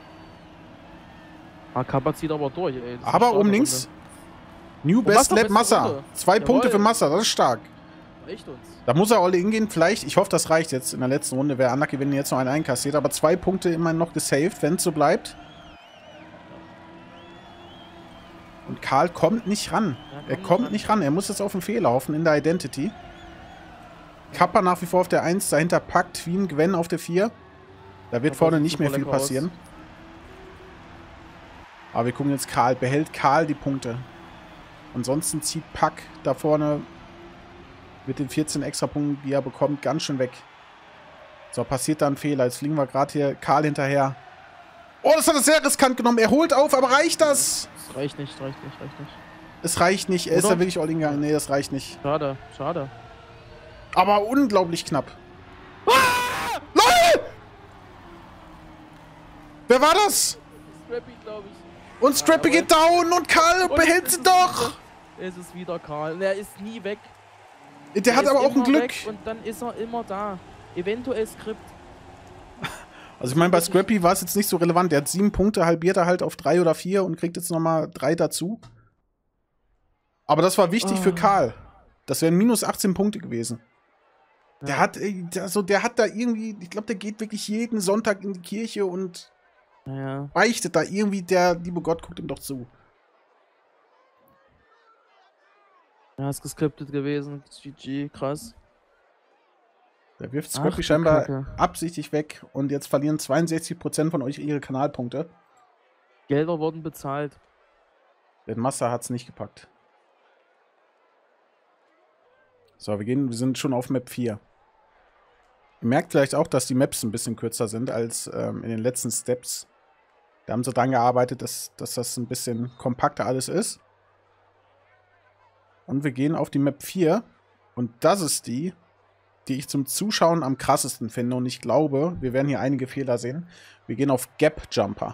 Kappa zieht aber durch, ey. Aber oben links. New Best Lap Massa. 2 Punkte für Massa, das ist stark. Reicht uns. Da muss er all in gehen, vielleicht. Ich hoffe, das reicht jetzt in der letzten Runde. Wäre unlucky, wenn er jetzt noch einen einkassiert. Aber 2 Punkte immerhin noch gesaved, wenn es so bleibt. Und Karl kommt nicht ran. Er kommt nicht ran. Er muss jetzt auf den Fehler hoffen in der Identity. Kappa nach wie vor auf der 1. Dahinter packt Tween, Gwen auf der 4. Da wird vorne nicht mehr viel passieren. Aber wir gucken jetzt Karl. Behält Karl die Punkte. Ansonsten zieht Pack da vorne mit den 14 Extrapunkten, die er bekommt, ganz schön weg. So, passiert da ein Fehler. Jetzt fliegen wir gerade hier Karl hinterher. Oh, das hat er sehr riskant genommen. Er holt auf, aber reicht das? Das reicht nicht. Es reicht nicht. Er ist da wirklich all in gegangen. Nee, das reicht nicht. Schade. Aber unglaublich knapp. Ah! LOL! Wer war das? Scrappy, glaube ich. Und Scrappy geht down und Karl behält sie doch. Es ist wieder Karl. Er ist nie weg. Der hat aber auch ein Glück. Und dann ist er immer da. Eventuell Skript. Also ich meine, bei Scrappy war es jetzt nicht so relevant. Der hat 7 Punkte, halbiert er halt auf 3 oder 4 und kriegt jetzt nochmal 3 dazu. Aber das war wichtig für Karl. Das wären minus 18 Punkte gewesen. Ja. Der hat da irgendwie, ich glaube, der geht wirklich jeden Sonntag in die Kirche und beichtet da irgendwie, der liebe Gott guckt ihm doch zu. Ja, ist geskriptet gewesen. GG, krass. Da wirft Scrappy scheinbar absichtlich weg und jetzt verlieren 62% von euch ihre Kanalpunkte. Gelder wurden bezahlt. Der Massa hat es nicht gepackt. So, wir sind schon auf Map 4. Ihr merkt vielleicht auch, dass die Maps ein bisschen kürzer sind als in den letzten Steps. Da haben sie dran gearbeitet, dass das ein bisschen kompakter alles ist. Und wir gehen auf die Map 4. Und das ist die, die ich zum Zuschauen am krassesten finde. Und ich glaube, wir werden hier einige Fehler sehen. Wir gehen auf Gap Jumper.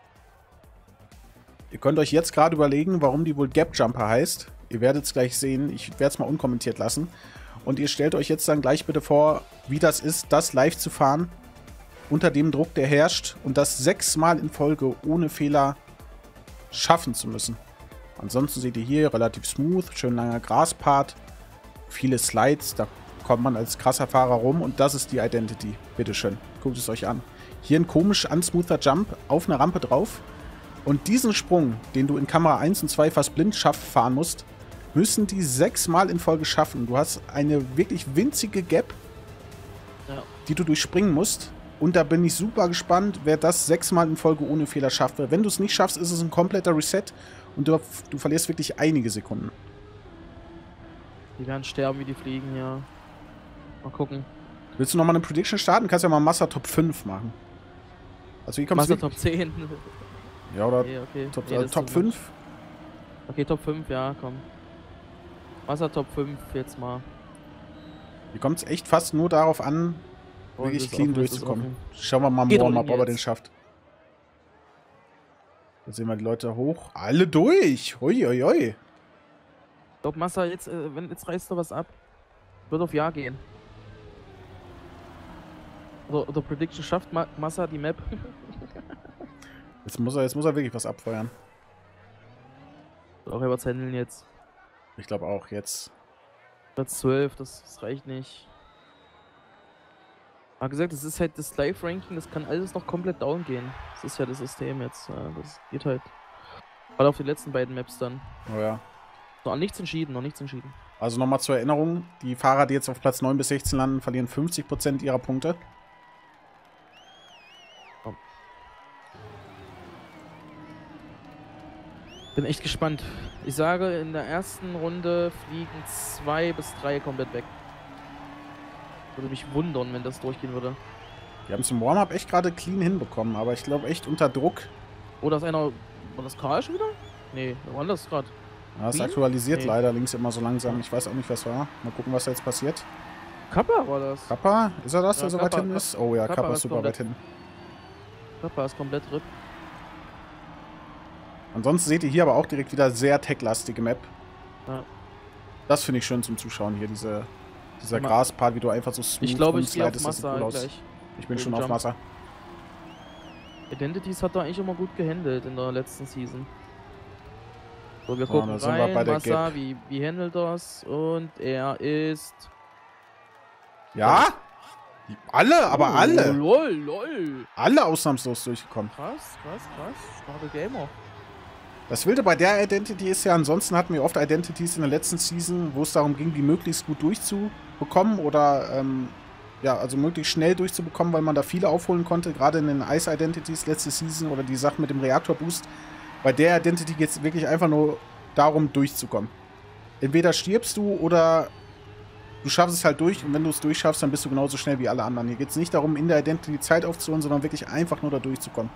Ihr könnt euch jetzt gerade überlegen, warum die wohl Gap Jumper heißt. Ihr werdet es gleich sehen. Ich werde es mal unkommentiert lassen. Und ihr stellt euch jetzt dann gleich bitte vor, wie das ist, das live zu fahren. Unter dem Druck, der herrscht. Und das 6-mal in Folge ohne Fehler schaffen zu müssen. Ansonsten seht ihr hier relativ smooth, schön langer Graspart, viele Slides, da kommt man als krasser Fahrer rum und das ist die Identity. Bitteschön, guckt es euch an. Hier ein komisch unsmoother Jump auf eine Rampe drauf und diesen Sprung, den du in Kamera 1 und 2 fast blind fahren musst, müssen die 6-mal in Folge schaffen. Du hast eine wirklich winzige Gap, die du durchspringen musst. Und da bin ich super gespannt, wer das 6-mal in Folge ohne Fehler schafft. Wenn du es nicht schaffst, ist es ein kompletter Reset und du verlierst wirklich einige Sekunden. Die werden sterben, wie die fliegen, ja. Mal gucken. Willst du nochmal eine Prediction starten? Kannst ja mal Massa Top 5 machen. Also hier kommt Massa Top 10. Ja, oder okay. Top 5? Okay, Top 5, ja, komm. Massa Top 5 jetzt mal. Hier kommt es echt fast nur darauf an, wirklich clean durchzukommen. Schauen wir mal im Warm-Up, ob er den schafft. Da sehen wir die Leute hoch. Alle durch! Hoi, hoi, hoi. Ich glaube, Massa, jetzt reißt er was ab. Wird auf Ja gehen. Oder Prediction schafft Massa die Map. Jetzt muss er wirklich was abfeuern. Auch er wird's handeln jetzt. Ich glaube auch, jetzt. Platz 12, das reicht nicht. Aber gesagt, das ist halt das Live-Ranking, das kann alles noch komplett down gehen. Das ist ja das System jetzt. Das geht halt. Gerade auf die letzten beiden Maps dann. Oh ja. Noch nichts entschieden. Also nochmal zur Erinnerung, die Fahrer, die jetzt auf Platz 9 bis 16 landen, verlieren 50% ihrer Punkte. Oh. Bin echt gespannt. Ich sage, in der ersten Runde fliegen 2 bis 3 komplett weg. Würde mich wundern, wenn das durchgehen würde. Die haben es im Warm-Up echt gerade clean hinbekommen, aber ich glaube echt unter Druck. Oder ist einer... War das Karl schon wieder? Nee, war das gerade? Ja, es aktualisiert leider links immer so langsam. Ich weiß auch nicht, was war. Mal gucken, was da jetzt passiert. Kappa war das. Kappa? Ist er das, der so weit Kappa, hinten ist? Oh ja, Kappa ist super komplett weit hinten. Kappa ist komplett RIP. Ansonsten seht ihr hier aber auch direkt wieder sehr tech-lastige Map. Ja. Das finde ich schön zum Zuschauen hier, dieser Graspart, wie du einfach so smooth ich glaube, ich gehe auf slidest, das sieht Massa cool aus. gleich. Ich bin schon auf Massa. Identities hat er eigentlich immer gut gehandelt in der letzten Season. So, wir So, gucken da sind wir rein, bei der Massa, Gap. wie handelt das? Und er ist... Ja? Alle, aber alle. Lol. Alle ausnahmslos durchgekommen. Krass. Starke Gamer. Das Wilde bei der Identity ist ja, ansonsten hatten wir oft Identities in der letzten Season, wo es darum ging, die möglichst gut durchzubekommen oder ja, also möglichst schnell durchzubekommen, weil man da viele aufholen konnte, gerade in den Ice Identities letzte Season oder die Sache mit dem Reaktor Boost. Bei der Identity geht es wirklich einfach nur darum, durchzukommen. Entweder stirbst du oder du schaffst es halt durch und wenn du es durchschaffst, dann bist du genauso schnell wie alle anderen. Hier geht es nicht darum, in der Identity Zeit aufzuholen, sondern wirklich einfach nur da durchzukommen.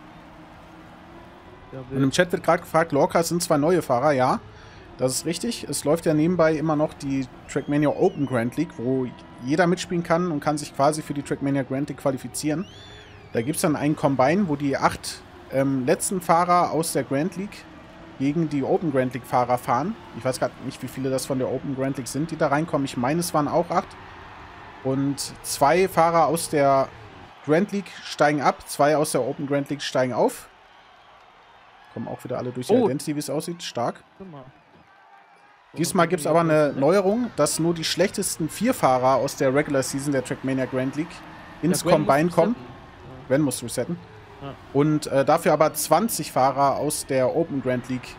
Und im Chat wird gerade gefragt, Lorca sind 2 neue Fahrer, ja, das ist richtig. Es läuft ja nebenbei immer noch die Trackmania Open Grand League, wo jeder mitspielen kann und kann sich quasi für die Trackmania Grand League qualifizieren. Da gibt es dann einen Combine, wo die 8 letzten Fahrer aus der Grand League gegen die Open Grand League Fahrer fahren. Ich weiß gerade nicht, wie viele das von der Open Grand League sind, die da reinkommen. Ich meine, es waren auch 8. Und 2 Fahrer aus der Grand League steigen ab, 2 aus der Open Grand League steigen auf. Kommen auch wieder alle durch die Identity, wie es aussieht. Stark. Diesmal gibt es aber eine Neuerung, dass nur die schlechtesten 4 Fahrer aus der Regular Season der Trackmania Grand League ins Combine kommen. Gwen muss resetten. Ja. Und dafür aber 20 Fahrer aus der Open Grand League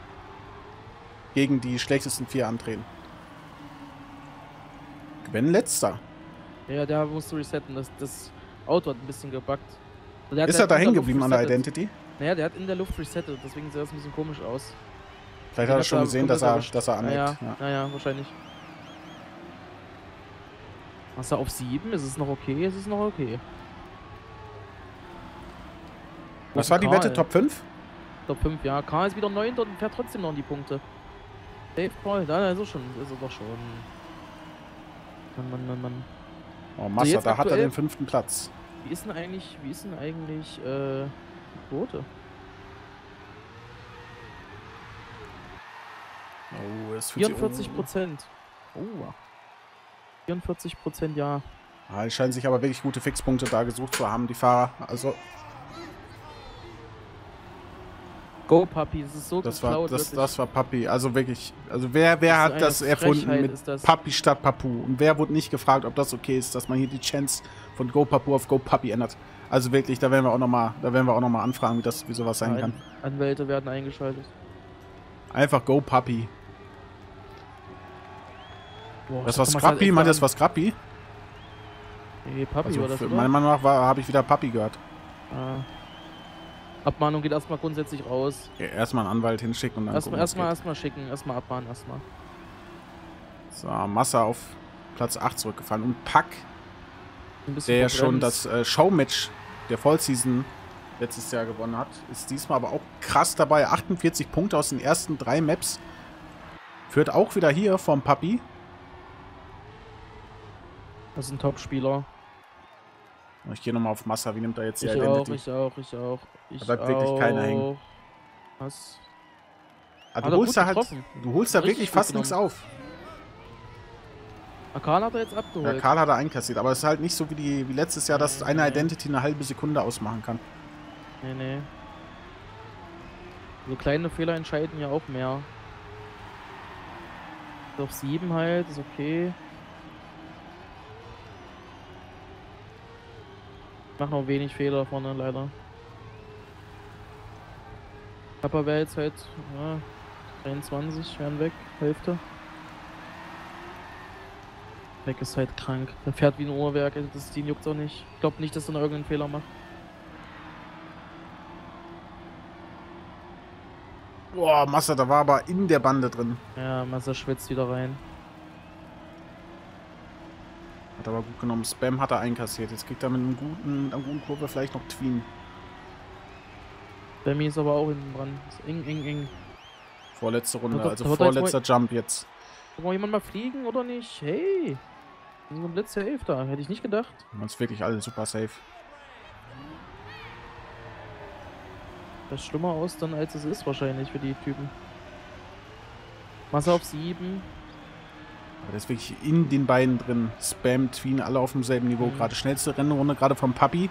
gegen die schlechtesten 4 antreten. Gwen letzter. Ja, der musste resetten. Das Auto hat ein bisschen gebuggt. Ist er da hängen geblieben an der Identity? Naja, der hat in der Luft resettet, deswegen sah das ein bisschen komisch aus. Vielleicht hat er schon gesehen, dass er aneckt. Ja, wahrscheinlich. Was er auf 7? Ist es noch okay? Ist es noch okay? Was war die Wette? Top 5? Top 5, ja. K ist wieder 9 und fährt trotzdem noch in die Punkte. Dave Paul, da ist er doch schon. Mann. Oh, Massa, jetzt da hat er aktuell- den 5. Platz. Wie ist denn eigentlich die Quote? Oh, es fühlt sich 44%. Oh. 44% ja. Ah, die scheinen sich aber wirklich gute Fixpunkte da gesucht zu haben, die Fahrer. Also, Go Puppy, das ist so das geklaut, wirklich. war Papi. Also wirklich. Also wer Das ist hat eine das erfunden Frechheit, mit ist das. Papi statt Papu? Und wer wurde nicht gefragt, ob das okay ist, dass man hier die Chance von Go Papu auf Go Papi ändert? Also wirklich, da werden wir auch nochmal anfragen, wie sowas sein kann. Anwälte werden eingeschaltet. Einfach Go Papi. Boah, Das war guck mal, Scrappy? halt Meint das echt war Scrappy? Nee, Papi Also war das, für oder? meiner Meinung nach habe ich wieder Papi gehört. Ah. Abmahnung geht erstmal grundsätzlich raus. Ja, erstmal einen Anwalt hinschicken und dann gucken, was geht. Erstmal schicken, erstmal abmahnen, erstmal. So, Massa auf Platz 8 zurückgefallen. Und Pack, Ein bisschen der ja schon verbremst. das Showmatch der Vollseason letztes Jahr gewonnen hat, ist diesmal aber auch krass dabei. 48 Punkte aus den ersten 3 Maps. Führt auch wieder hier vom Papi. Das ist ein Top-Spieler. Ich gehe nochmal auf Massa. Wie nimmt er jetzt die Ich Identity? auch. Da bleibt wirklich keiner hängen. Was? Ah, Hat du er holst gut da halt, getroffen. du holst da Richtig wirklich gut fast nichts auf. Karl hat er jetzt Ja, abgeholt. Karl hat er einkassiert, aber es ist halt nicht so wie letztes Jahr, dass eine Identity eine halbe Sekunde ausmachen kann. Nee. So kleine Fehler entscheiden ja auch mehr. Auf 7 halt, ist okay. Ich mach noch wenig Fehler vorne, leider. Papa wäre jetzt halt, ja, 23 wären weg, Hälfte. Weg ist halt krank. Der fährt wie ein Uhrwerk, also das Team juckt auch nicht. Ich glaube nicht, dass er noch irgendeinen Fehler macht. Boah, Massa, da war aber in der Bande drin. Ja, Massa schwitzt wieder rein. Hat aber gut genommen. Spam hat er einkassiert. Jetzt kriegt er mit einer guten Kurve vielleicht noch Tween. Demi ist aber auch hinten dran. Ist eng. Vorletzte Runde, Da also wird er jetzt vorletzter Jump jetzt. Wollen jemand mal fliegen oder nicht? Hey! Wir sind komplett safe da. Hätte ich nicht gedacht. Das ist wirklich alles super safe. Das ist schlimmer aus dann als es ist wahrscheinlich für die Typen. Masse auf 7. Aber der ist wirklich in den beiden drin. Spam, Tween, alle auf demselben Niveau. Gerade schnellste Rennrunde, gerade vom Papi.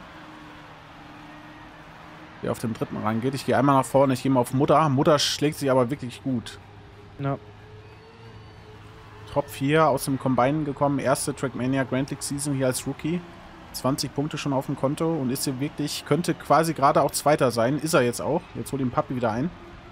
Der auf dem 3. rangeht. Ich gehe einmal nach vorne, ich gehe mal auf Mutter. Mutter schlägt sich aber wirklich gut. Ja. Top 4 aus dem Combine gekommen. Erste Trackmania Grand League Season hier als Rookie. 20 Punkte schon auf dem Konto und ist hier wirklich, könnte quasi gerade auch Zweiter sein. Ist er jetzt auch. Jetzt holt ihn Papi wieder ein.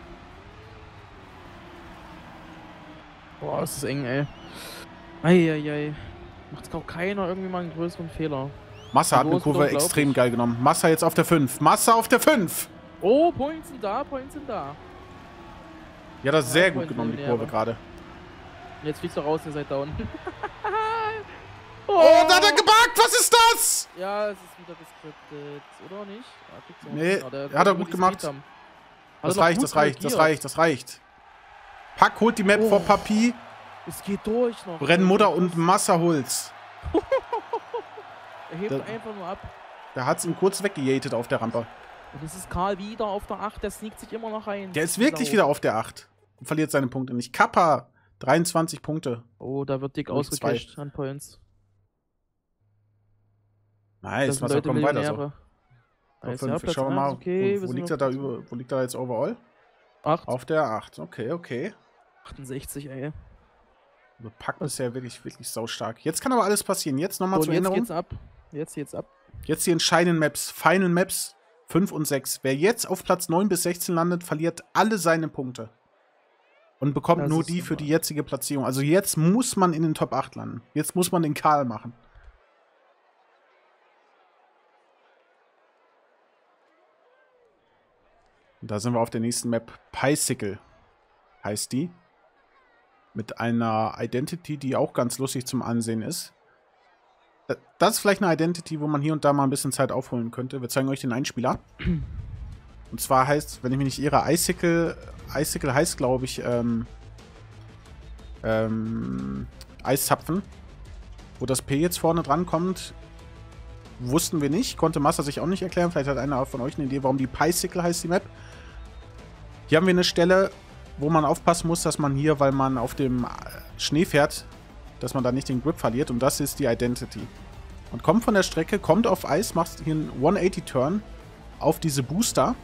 Boah, das ist eng, ey. Eieiei. Macht auch keiner irgendwie mal einen größeren Fehler. Massa hat So eine ist Kurve unglaublich. extrem geil genommen. Massa jetzt auf der 5. Massa auf der 5! Oh, Points sind da, Points sind da. Ja, das ist sehr Ja, gut genommen, die Millionäre. Kurve gerade. Und jetzt fliegst du raus, ihr seid down. Oh, da hat er gebackt! Was ist das? Ja, es ist wieder gescriptet, oder nicht? Ja, kriegt's auch Nee, hin. Aber hat er über gut die gemacht. Speed haben. Hat Das er noch reicht, gut das korrigiert. reicht. Pack holt die Map Oh. vor Papi. Es geht durch noch. Rennmutter und Massa holt's. Er hebt Da- einfach nur ab. Der hat's ihm kurz weggejatet auf der Rampe. Und das ist Karl wieder auf der 8, der sneakt sich immer noch rein. Der ist wirklich wieder auf der 8. Und verliert seine Punkte nicht. Kappa, 23 Punkte. Oh, da wird dick Durch ausgecasht an Points. Das Nice, sind Massa, Leute komm weiter so. Millionäre. Nice, Top ja, 5. Platz Schauen wir 1, mal, okay, wo liegt er da wo liegt er jetzt overall? 8. Auf der 8. Okay. 68, ey. Also Pack ist ja wirklich saustark. Jetzt kann aber alles passieren. Jetzt nochmal Und zur jetzt Erinnerung. geht's ab. Jetzt geht's ab. Jetzt die entscheidenden Maps. Final Maps 5 und 6. Wer jetzt auf Platz 9 bis 16 landet, verliert alle seine Punkte. Und bekommt Das nur ist die für super. die jetzige Platzierung. Also jetzt muss man in den Top 8 landen. Jetzt muss man den Karl machen. Und da sind wir auf der nächsten Map. Picycle heißt die. Mit einer Identity, die auch ganz lustig zum Ansehen ist. Das ist vielleicht eine Identity, wo man hier und da mal ein bisschen Zeit aufholen könnte. Wir zeigen euch den Einspieler. Und zwar heißt, wenn ich mich nicht irre, Icicle heißt, glaube ich, Eiszapfen. Wo das P jetzt vorne dran kommt, wussten wir nicht. Konnte Massa sich auch nicht erklären. Vielleicht hat einer von euch eine Idee, warum die Picycle heißt, die Map. Hier haben wir eine Stelle, wo man aufpassen muss, dass man hier, weil man auf dem Schnee fährt, dass man da nicht den Grip verliert. Und das ist die Identity. Und kommt von der Strecke, kommt auf Eis, macht hier einen 180-Turn auf diese Booster.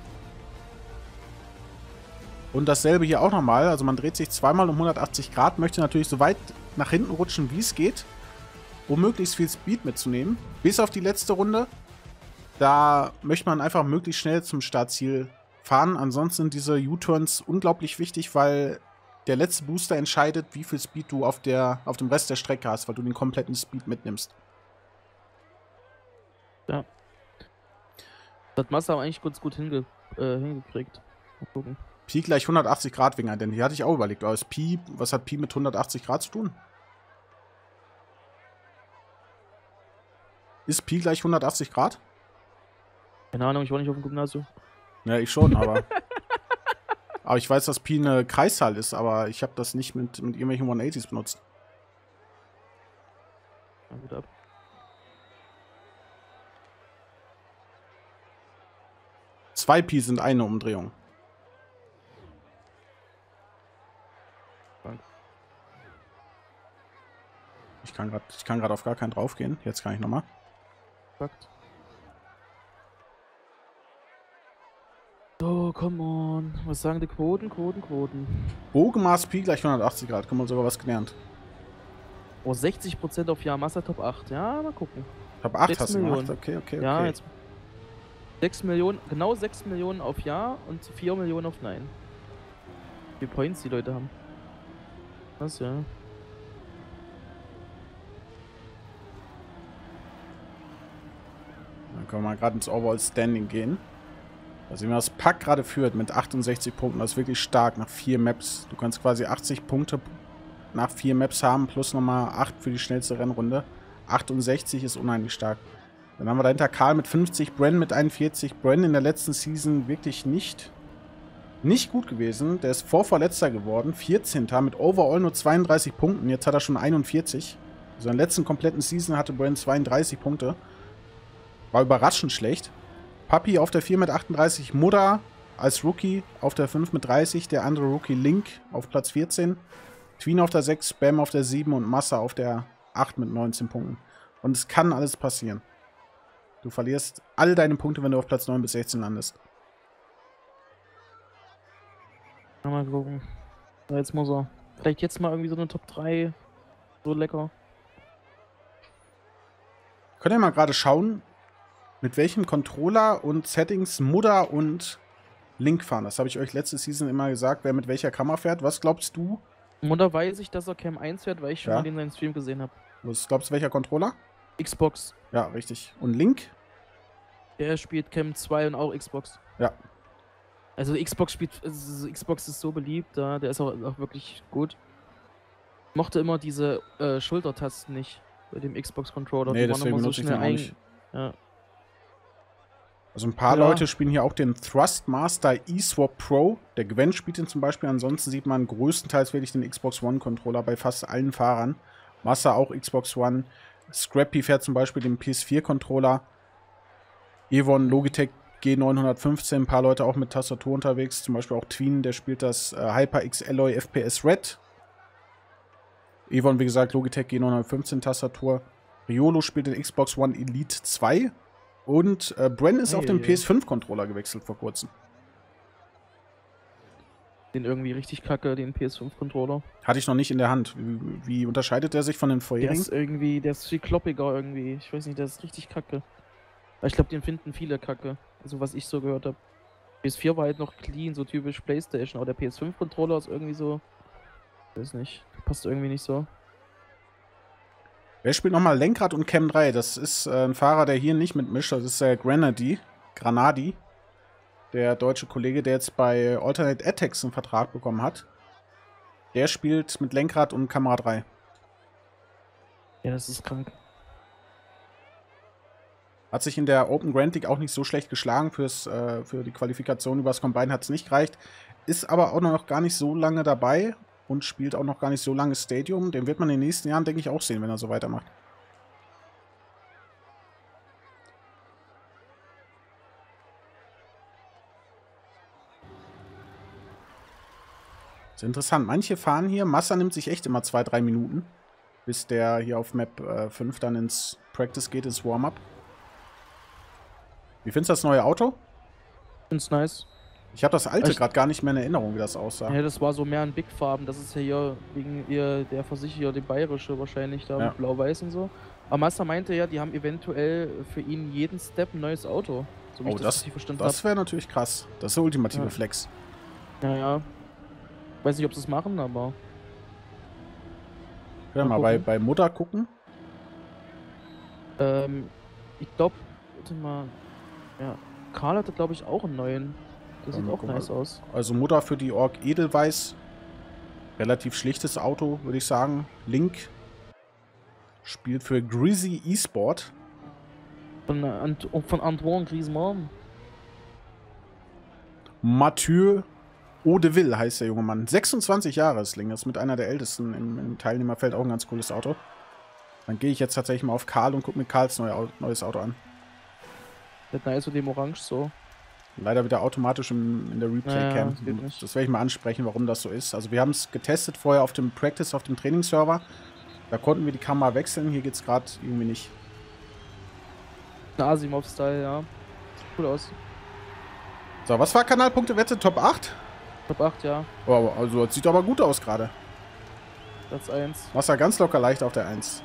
Und dasselbe hier auch nochmal. Also man dreht sich zweimal um 180 Grad, möchte natürlich so weit nach hinten rutschen, wie es geht, um möglichst viel Speed mitzunehmen. Bis auf die letzte Runde. Da möchte man einfach möglichst schnell zum Startziel fahren. Ansonsten sind diese U-Turns unglaublich wichtig, weil der letzte Booster entscheidet, wie viel Speed du auf dem Rest der Strecke hast, weil du den kompletten Speed mitnimmst. Ja. Das hat Massa eigentlich ganz gut hingekriegt. Mal gucken. Pi gleich 180 Grad wegen Identity. Hatte ich auch überlegt. Aber ist Pi, was hat Pi mit 180 Grad zu tun? Ist Pi gleich 180 Grad? Keine Ahnung, ich war nicht auf dem Gymnasium. Ja, ich schon, aber... aber ich weiß, dass Pi eine Kreiszahl ist, aber ich habe das nicht mit irgendwelchen 180s benutzt. Na gut ab. Zwei Pi sind eine Umdrehung. Ich kann gerade auf gar keinen draufgehen. Jetzt kann ich nochmal. Fakt. So, come on. Was sagen die Quoten? Bogenmaß Pi gleich 180 Grad. Guck mal, sogar was gelernt. Oh, 60% auf Jahr Massa Top 8. Ja, mal gucken. Top 8 6 hast du Millionen. gemacht. Okay. Ja, jetzt 6 Millionen, genau 6 Millionen auf Ja und 4 Millionen auf Nein. Wie viele Points die Leute haben. Was, ja. Dann können wir mal gerade ins Overall Standing gehen. Da sehen wir, das Pack gerade führt mit 68 Punkten. Das ist wirklich stark nach 4 Maps. Du kannst quasi 80 Punkte nach 4 Maps haben, plus nochmal 8 für die schnellste Rennrunde. 68 ist unheimlich stark. Dann haben wir dahinter Karl mit 50, Bren mit 41. Bren in der letzten Season wirklich nicht gut gewesen. Der ist vorvorletzter geworden, 14. mit overall nur 32 Punkten. Jetzt hat er schon 41. Also in der letzten kompletten Season hatte Bren 32 Punkte. War überraschend schlecht. Papi auf der 4 mit 38, Mudda als Rookie auf der 5 mit 30, der andere Rookie Link auf Platz 14, Tween auf der 6, Spam auf der 7 und Massa auf der 8 mit 19 Punkten. Und es kann alles passieren. Du verlierst all deine Punkte, wenn du auf Platz 9 bis 16 landest. Mal gucken. So, jetzt muss er. Vielleicht jetzt mal irgendwie so eine Top 3. So lecker. Könnt ihr mal gerade schauen, mit welchem Controller und Settings Mudda und Link fahren. Das habe ich euch letzte Season immer gesagt, wer mit welcher Kamera fährt. Was glaubst du? Mutter weiß ich, dass er Cam 1 fährt, weil ich schon mal den seinen Stream gesehen habe. Was glaubst du, welcher Controller? Xbox. Ja, richtig. Und Link? Der spielt Cam 2 und auch Xbox. Ja. Also Xbox ist so beliebt, der ist auch wirklich gut. Ich mochte immer diese Schultertasten nicht bei dem Xbox-Controller. Nee, deswegen benutze ich den auch nicht. Ja. Also ein paar Leute spielen hier auch den Thrustmaster eSwap Pro. Der Gwen spielt den zum Beispiel. Ansonsten sieht man größtenteils wirklich den Xbox One-Controller bei fast allen Fahrern. Massa auch Xbox One. Scrappy fährt zum Beispiel den PS4-Controller. Evon Logitech G915. Ein paar Leute auch mit Tastatur unterwegs. Zum Beispiel auch Tween, der spielt das HyperX Alloy FPS Red. Evon, wie gesagt, Logitech G915 Tastatur. Riolo spielt den Xbox One Elite 2. Und Bren ist auf den PS5-Controller gewechselt vor kurzem. Den irgendwie richtig kacke, den PS5-Controller. Hatte ich noch nicht in der Hand. Wie unterscheidet der sich von den vorherigen? Der ist viel kloppiger irgendwie. Ich weiß nicht, der ist richtig kacke. Aber ich glaube, den finden viele kacke. Also was ich so gehört habe. PS4 war halt noch clean, so typisch PlayStation. Aber der PS5-Controller ist irgendwie so... Ich weiß nicht. Passt irgendwie nicht so. Wer spielt nochmal Lenkrad und Cam 3? Das ist ein Fahrer, der hier nicht mitmischt. Das ist der Granadi, der deutsche Kollege, der jetzt bei Alternate Attacks einen Vertrag bekommen hat. Der spielt mit Lenkrad und Kamera 3. Ja, das ist krank. Hat sich in der Open Grand League auch nicht so schlecht geschlagen. Für die Qualifikation übers Combine hat es nicht gereicht. Ist aber auch noch gar nicht so lange dabei. Und spielt auch noch gar nicht so lange Stadium. Den wird man in den nächsten Jahren, denke ich, auch sehen, wenn er so weitermacht. Ist interessant. Manche fahren hier. Massa nimmt sich echt immer 2-3 Minuten, bis der hier auf Map 5 dann ins Practice geht, ins Warm-Up. Wie findest du das neue Auto? Find's nice. Ich habe das alte gerade gar nicht mehr in Erinnerung, wie das aussah. Ja, das war so mehr in Big-Farben. Das ist ja hier wegen der Versicherer, die bayerische wahrscheinlich, da mit Blau-Weiß und so. Aber Massa meinte ja, die haben eventuell für ihn jeden Step ein neues Auto. So wie ich das richtig verstanden habe. Das wäre natürlich krass. Das ist der ultimative Flex. Naja. Weiß nicht, ob sie es machen, aber. Ja, mal bei Mutter gucken. Ich glaube, warte mal. Ja, Karl hatte, glaube ich, auch einen neuen. Das sieht auch nice aus. Also Mutter für die Org Edelweiß. Relativ schlichtes Auto, würde ich sagen. Link spielt für Greasy eSport. Von Antoine Griezmann. Mathieu Audeville heißt der junge Mann. 26 Jahre ist Link. Das ist mit einer der ältesten im Teilnehmerfeld. Auch ein ganz cooles Auto. Dann gehe ich jetzt tatsächlich mal auf Karl und gucke mir Karls neues Auto an. Das nice mit dem Orange so. Leider wieder automatisch in der Replay-Cam. Das werde ich mal ansprechen, warum das so ist. Also wir haben es getestet vorher auf dem Practice, auf dem Trainingsserver. Da konnten wir die Kamera wechseln. Hier geht es gerade irgendwie nicht. Asimov-Style, ja. Sieht cool aus. So, was war Kanalpunkte-Wette? Top 8? Top 8, ja. Oh, also das sieht aber gut aus gerade. Platz 1. Wasser ganz locker leicht auf der 1.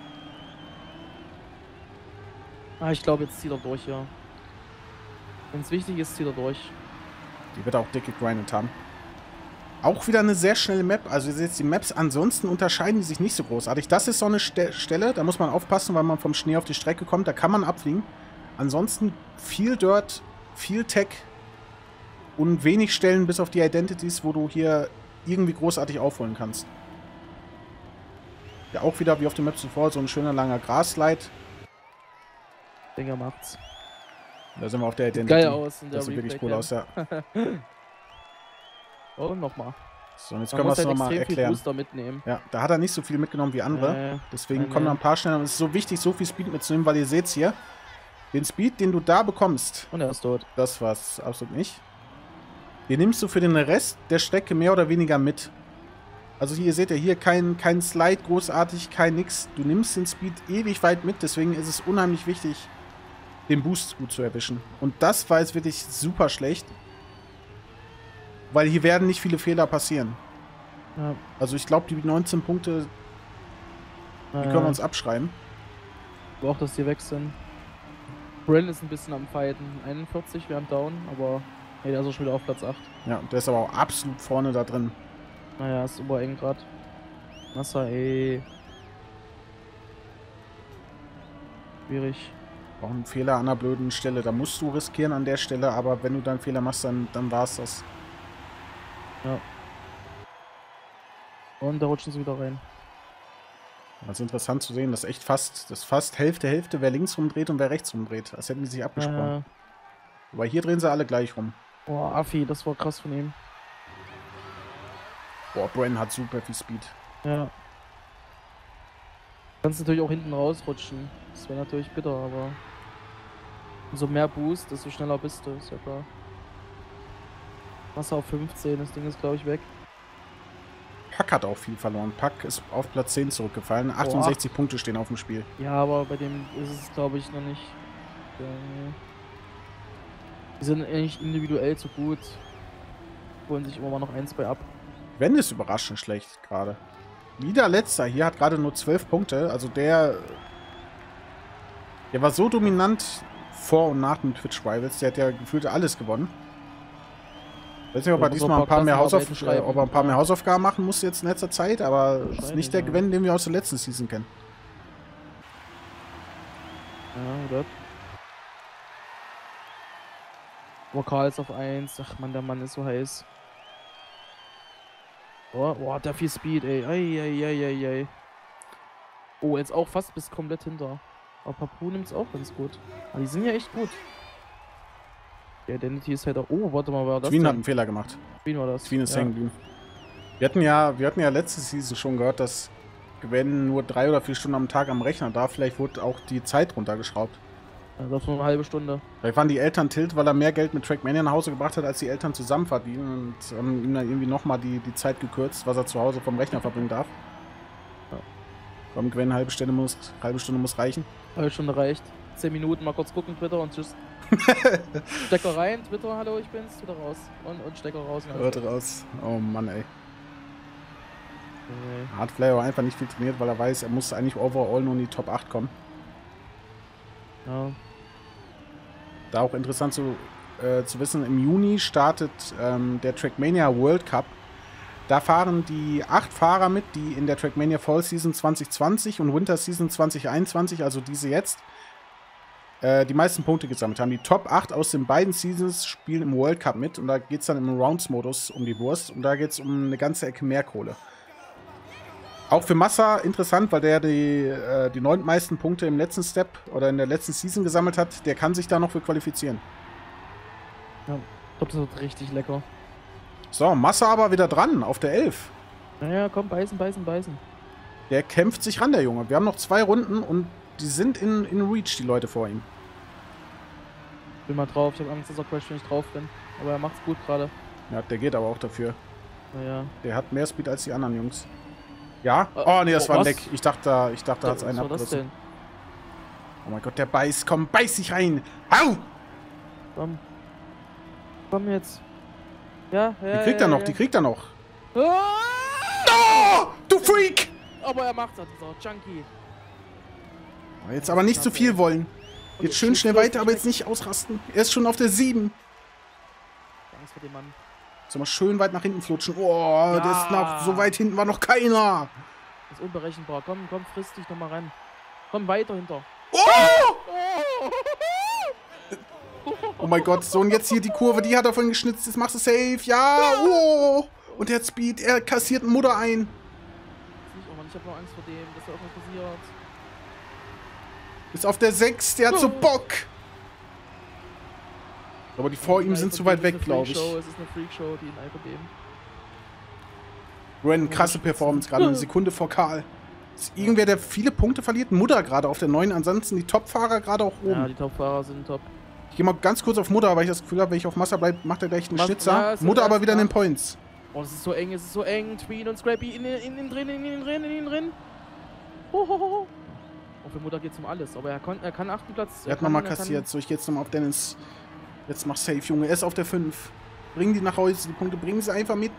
Ah, ich glaube, jetzt zieht er durch, ja. Wenn es wichtig ist, zieht er durch. Die wird auch dick gegrindet haben. Auch wieder eine sehr schnelle Map. Also ihr seht, die Maps ansonsten unterscheiden die sich nicht so großartig. Das ist so eine Stelle, da muss man aufpassen, weil man vom Schnee auf die Strecke kommt. Da kann man abfliegen. Ansonsten viel Dirt, viel Tech und wenig Stellen bis auf die Identities, wo du hier irgendwie großartig aufholen kannst. Ja, auch wieder wie auf den Maps zuvor, so ein schöner langer Grasslide. Dinger macht's. Da sind wir auf der Identity. Geil aus in der Das sieht wirklich cool aus, ja. Oh, nochmal. So, und jetzt können wir es nochmal erklären. Booster mitnehmen. Ja, da hat er nicht so viel mitgenommen wie andere. Deswegen kommen da ein paar schneller. Und es ist so wichtig, so viel Speed mitzunehmen, weil ihr seht hier, den Speed, den du da bekommst. Und er ist tot. Das war's absolut nicht. Den nimmst du für den Rest der Strecke mehr oder weniger mit. Also hier seht ihr hier kein Slide großartig, kein nix. Du nimmst den Speed ewig weit mit, deswegen ist es unheimlich wichtig, den Boost gut zu erwischen. Und das war jetzt wirklich super schlecht. Weil hier werden nicht viele Fehler passieren. Ja. Also ich glaube, die 19 Punkte, die können wir uns abschreiben. Aber auch, dass die weg sind. Bren ist ein bisschen am Fighten. 41, wir haben Down, aber hey, der ist auch schon wieder auf Platz 8. Ja, der ist aber auch absolut vorne da drin. Naja, ist super eng gerade. Massa, ey. Schwierig. Auch ein Fehler an einer blöden Stelle. Da musst du riskieren an der Stelle, aber wenn du dann einen Fehler machst, dann war es das. Ja. Und da rutschen sie wieder rein. Das ist interessant zu sehen, dass echt fast Hälfte, wer links rumdreht und wer rechts rumdreht. Das hätten die sich abgesprochen. Aber hier drehen sie alle gleich rum. Boah, Affi, das war krass von ihm. Boah, Bren hat super viel Speed. Ja. Kannst natürlich auch hinten rausrutschen. Das wäre natürlich bitter, aber umso mehr Boost, desto schneller bist du, ist ja klar. Wasser auf 15, das Ding ist glaube ich weg. Pack hat auch viel verloren. Pack ist auf Platz 10 zurückgefallen. 68 Punkte stehen auf dem Spiel. Ja, aber bei dem ist es glaube ich noch nicht. Die sind eigentlich individuell zu gut. Holen sich immer mal noch 1, 2 ab. Wenn ist überraschend schlecht gerade. Wieder letzter. Hier hat gerade nur 12 Punkte. Also der war so dominant vor und nach dem Twitch Rivals. Der hat ja gefühlt alles gewonnen. Ich weiß nicht, ob er diesmal ein paar mehr Hausaufgaben machen muss jetzt in letzter Zeit, aber das ist nicht der Gwen, den wir aus der letzten Season kennen. Ja, oder? Oh, Karl ist auf 1. Ach man, der Mann ist so heiß. Oh, der viel Speed, ey. Ei. Oh, jetzt auch fast bis komplett hinter. Aber Papu nimmt es auch ganz gut. Aber die sind ja echt gut. Die Identity ist halt auch... Oh, warte mal, war das Tween hat einen Fehler gemacht. Tween war das. Tween ist hängen geblieben. Wir hatten ja letzte Season schon gehört, dass Gwen nur 3 oder 4 Stunden am Tag am Rechner darf. Vielleicht wurde auch die Zeit runtergeschraubt. Also auf nur eine halbe Stunde. Vielleicht waren die Eltern tilt, weil er mehr Geld mit Trackmania nach Hause gebracht hat, als die Eltern zusammen verdienen und haben ihm dann irgendwie nochmal die Zeit gekürzt, was er zu Hause vom Rechner verbringen darf. Ja. Komm, Gwen, halbe Stunde muss reichen. Halbe Stunde reicht. 10 Minuten, mal kurz gucken, Twitter und tschüss. Stecker rein, Twitter, hallo, ich bin's, Twitter raus. Und Stecker raus. Hört raus. Oh Mann, ey. Okay. Hat Flair einfach nicht viel trainiert, weil er weiß, er muss eigentlich overall nur in die Top 8 kommen. Ja. Da auch interessant zu wissen, im Juni startet der Trackmania World Cup. Da fahren die 8 Fahrer mit, die in der Trackmania Fall Season 2020 und Winter Season 2021, also diese jetzt, die meisten Punkte gesammelt haben. Die Top 8 aus den beiden Seasons spielen im World Cup mit und da geht es dann im Rounds-Modus um die Wurst und da geht es um eine ganze Ecke mehr Kohle. Auch für Massa interessant, weil der die 9 meisten Punkte im letzten Step oder in der letzten Season gesammelt hat. Der kann sich da noch für qualifizieren. Ja, ich glaube, das wird richtig lecker. So, Massa aber wieder dran auf der 11. Naja, komm, beißen. Der kämpft sich ran, der Junge. Wir haben noch 2 Runden und die sind in Reach, die Leute vor ihm. Ich bin mal drauf, ich habe Angst, dass er crasht, wenn ich drauf bin. Aber er macht's gut gerade. Ja, der geht aber auch dafür. Naja. Der hat mehr Speed als die anderen Jungs. Ja? Oh, nee, das war ein Leck. Ich dachte, da hat es einen abgerissen. Was war das denn? Oh mein Gott, der beißt. Komm, beiß dich rein. Au! Komm jetzt. Ja. Die kriegt er noch. Ah! Oh, du Freak! Aber er macht's, dieser Junkie. Jetzt aber nicht zu viel wollen. Jetzt schön schnell weiter, aber jetzt nicht ausrasten. Er ist schon auf der 7. Angst vor dem Mann. Soll mal schön weit nach hinten flutschen. Oh, Ja. das ist noch, so weit hinten war noch keiner. Das ist unberechenbar. Komm, friss dich nochmal ran. Komm weiter hinter. Oh! Oh mein Gott, so und jetzt hier die Kurve, die hat er vorhin geschnitzt. Jetzt machst du safe. Ja, oh! Und der hat Speed, er kassiert einen Mutter ein. Oh Mann, ich hab noch Angst vor dem, dass da irgendwas passiert. Ist auf der 6, der hat so Bock. Aber die vor ihm sind zu weit weg, glaube ich. Es ist eine Freakshow, die ihn einfach geben. Ren, krasse Performance, gerade eine Sekunde vor Karl. Ist irgendwer, der viele Punkte verliert? Mutter gerade auf der 9, ansonsten die Top-Fahrer gerade auch oben. Ja, die Top-Fahrer sind top. Ich gehe mal ganz kurz auf Mutter, weil ich das Gefühl habe, wenn ich auf Massa bleibe, macht er gleich einen Schnitzer. Ja, Mutter aber wieder in den Points. Oh, es ist so eng, Tween und Scrappy in ihn drin. Oh, für Mutter geht's um alles, aber er kann 8. Platz. Er hat nochmal kassiert, so ich gehe jetzt nochmal auf Dennis. Jetzt mach safe, Junge, er ist auf der 5. Bringen die nach Hause, die Punkte, bringen sie einfach mit.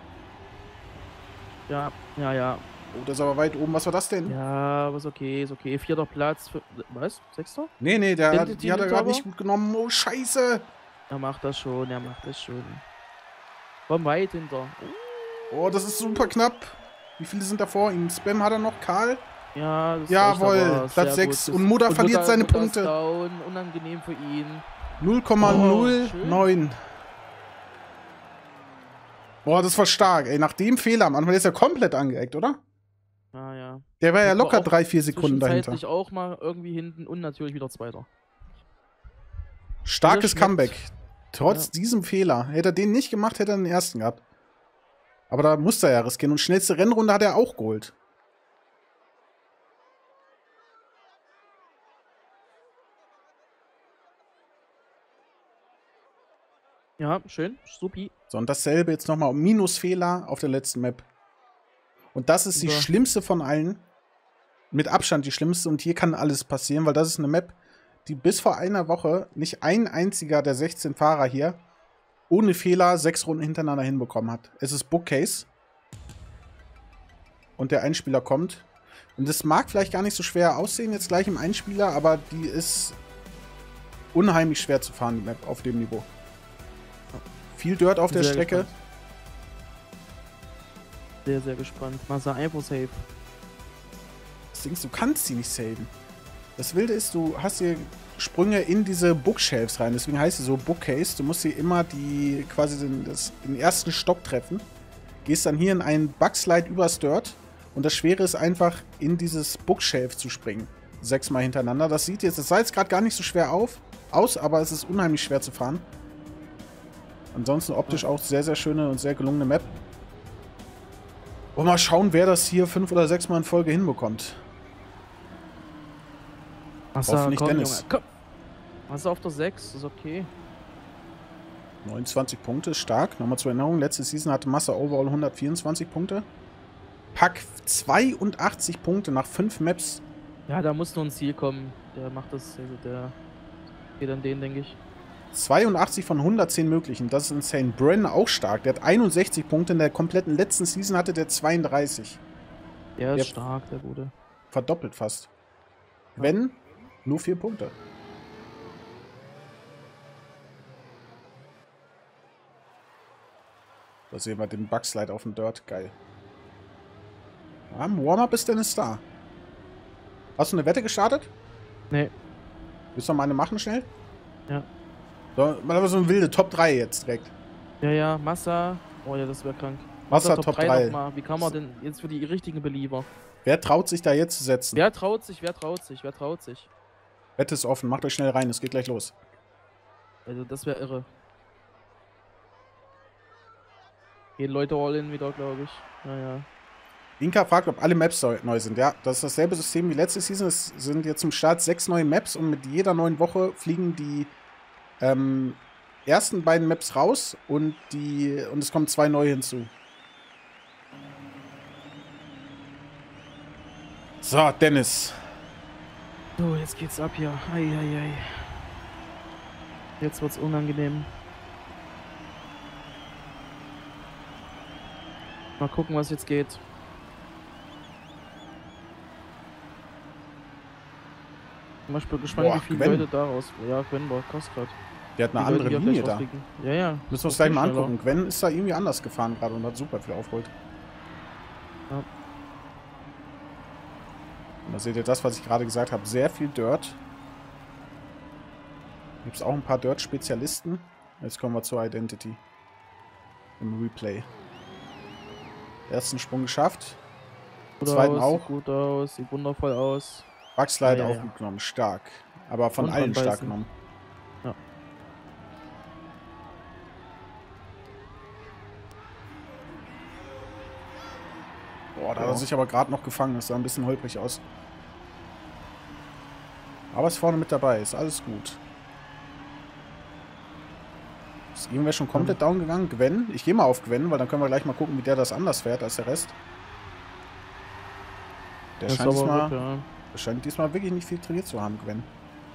Ja. Oh, das ist aber weit oben, was war das denn? Ja, aber ist okay. 4. Platz. Was? 6.? Nee, die hat er gerade nicht gut genommen. Oh, scheiße. Er macht das schon. Komm weit hinter. Oh, das ist super knapp. Wie viele sind da vor ihm? Spam hat er noch, Karl? Ja, das jawohl, ist Platz 6. Und Mutter verliert seine Punkte. Down. Unangenehm für ihn. 0,09. Boah, das war stark, ey. Nach dem Fehler am Anfang, der ist ja komplett angeeckt, oder? Ja. Der war ja locker 3-4 Sekunden dahinter. Ich auch mal irgendwie hinten und natürlich wieder Zweiter. Starkes Comeback. Trotz diesem Fehler. Hätte er den nicht gemacht, hätte er den ersten gehabt. Aber da musste er ja riskieren. Und schnellste Rennrunde hat er auch geholt. Ja, schön. Supi. So, und dasselbe jetzt nochmal um Minusfehler auf der letzten Map. Und das ist die schlimmste von allen. Mit Abstand die schlimmste. Und hier kann alles passieren, weil das ist eine Map, die bis vor einer Woche nicht ein einziger der 16 Fahrer hier ohne Fehler 6 Runden hintereinander hinbekommen hat. Es ist Bookcase. Und der Einspieler kommt. Und das mag vielleicht gar nicht so schwer aussehen jetzt gleich im Einspieler, aber die ist unheimlich schwer zu fahren, die Map auf dem Niveau. Viel Dirt auf der Strecke. Gespannt. Sehr, sehr gespannt. Massa einfach safe. Das Ding ist, du kannst sie nicht saven. Das Wilde ist, du hast hier Sprünge in diese Bookshelves rein. Deswegen heißt sie so Bookcase. Du musst hier immer quasi den ersten Stock treffen. Gehst dann hier in einen Bugslide übers Dirt. Und das Schwere ist einfach, in dieses Bookshelf zu springen. 6 Mal hintereinander. Das sah jetzt gerade gar nicht so schwer aus, aber es ist unheimlich schwer zu fahren. Ansonsten optisch auch sehr, sehr schöne und sehr gelungene Map. Und mal schauen, wer das hier 5 oder 6 Mal in Folge hinbekommt. Massa, Hoffentlich komm, Dennis. Junge, komm. Also auf der 6, ist okay. 29 Punkte, ist stark. Nochmal zur Erinnerung, letzte Season hatte Massa overall 124 Punkte. Pack 82 Punkte nach 5 Maps. Ja, da muss noch ein Ziel kommen. Der macht das, also der geht an den, denke ich. 82 von 110 möglichen, das ist insane. Bren auch stark, der hat 61 Punkte. In der kompletten letzten Season hatte der 32. Der ist stark, der Gute. Verdoppelt fast. Wenn, nur 4 Punkte. Da sehen wir den Bugslide auf dem Dirt. Geil. Ja, im Warm-Up ist Dennis da. Hast du eine Wette gestartet? Nee. Willst du noch mal eine machen schnell? Ja. So, mal so eine wilde Top 3 jetzt direkt. Ja, Massa. Oh ja, das wäre krank. Massa Top 3. Noch mal. Wie kann man denn jetzt für die richtigen Belieber? Wer traut sich da jetzt zu setzen? Wer traut sich? Wer traut sich? Wer traut sich? Wette ist offen, macht euch schnell rein, es geht gleich los. Also das wäre irre. Gehen Leute all in wieder, glaube ich. Naja. Inka fragt, ob alle Maps neu sind. Ja, das ist dasselbe System wie letzte Season. Es sind jetzt zum Start 6 neue Maps und mit jeder neuen Woche fliegen die ersten beiden Maps raus und es kommen 2 neue hinzu. So, Dennis. So, jetzt geht's ab hier. Eieiei. Jetzt wird's unangenehm. Mal gucken, was jetzt geht. Zum Beispiel gespannt, Boah, wie viele Gwen. Leute daraus. Ja, Gwen war krass gerade. Der hat eine andere Linie da. Ja, ja. Müssen wir uns gleich mal angucken. Gwen ist da irgendwie anders gefahren gerade und hat super viel aufgeholt. Ja. Und da seht ihr das, was ich gerade gesagt habe. Sehr viel Dirt. Gibt es auch ein paar Dirt-Spezialisten. Jetzt kommen wir zur Identity. Im Replay. Ersten Sprung geschafft. Zweiten auch. Sieht gut aus, sieht wundervoll aus. Bugslide Ja, auch ja. gut genommen. Stark. Aber von Und allen stark anbeißen. genommen. Ja. Boah, da hat er sich aber gerade noch gefangen. Das sah ein bisschen holprig aus. Aber ist vorne mit dabei. Ist alles gut. Ist irgendwer schon komplett down gegangen? Gwen? Ich gehe mal auf Gwen, weil dann können wir gleich mal gucken, wie der das anders fährt als der Rest. Der Das scheint ist aber diesmal, gut, ja. der scheint diesmal wirklich nicht viel trainiert zu haben, Gwen.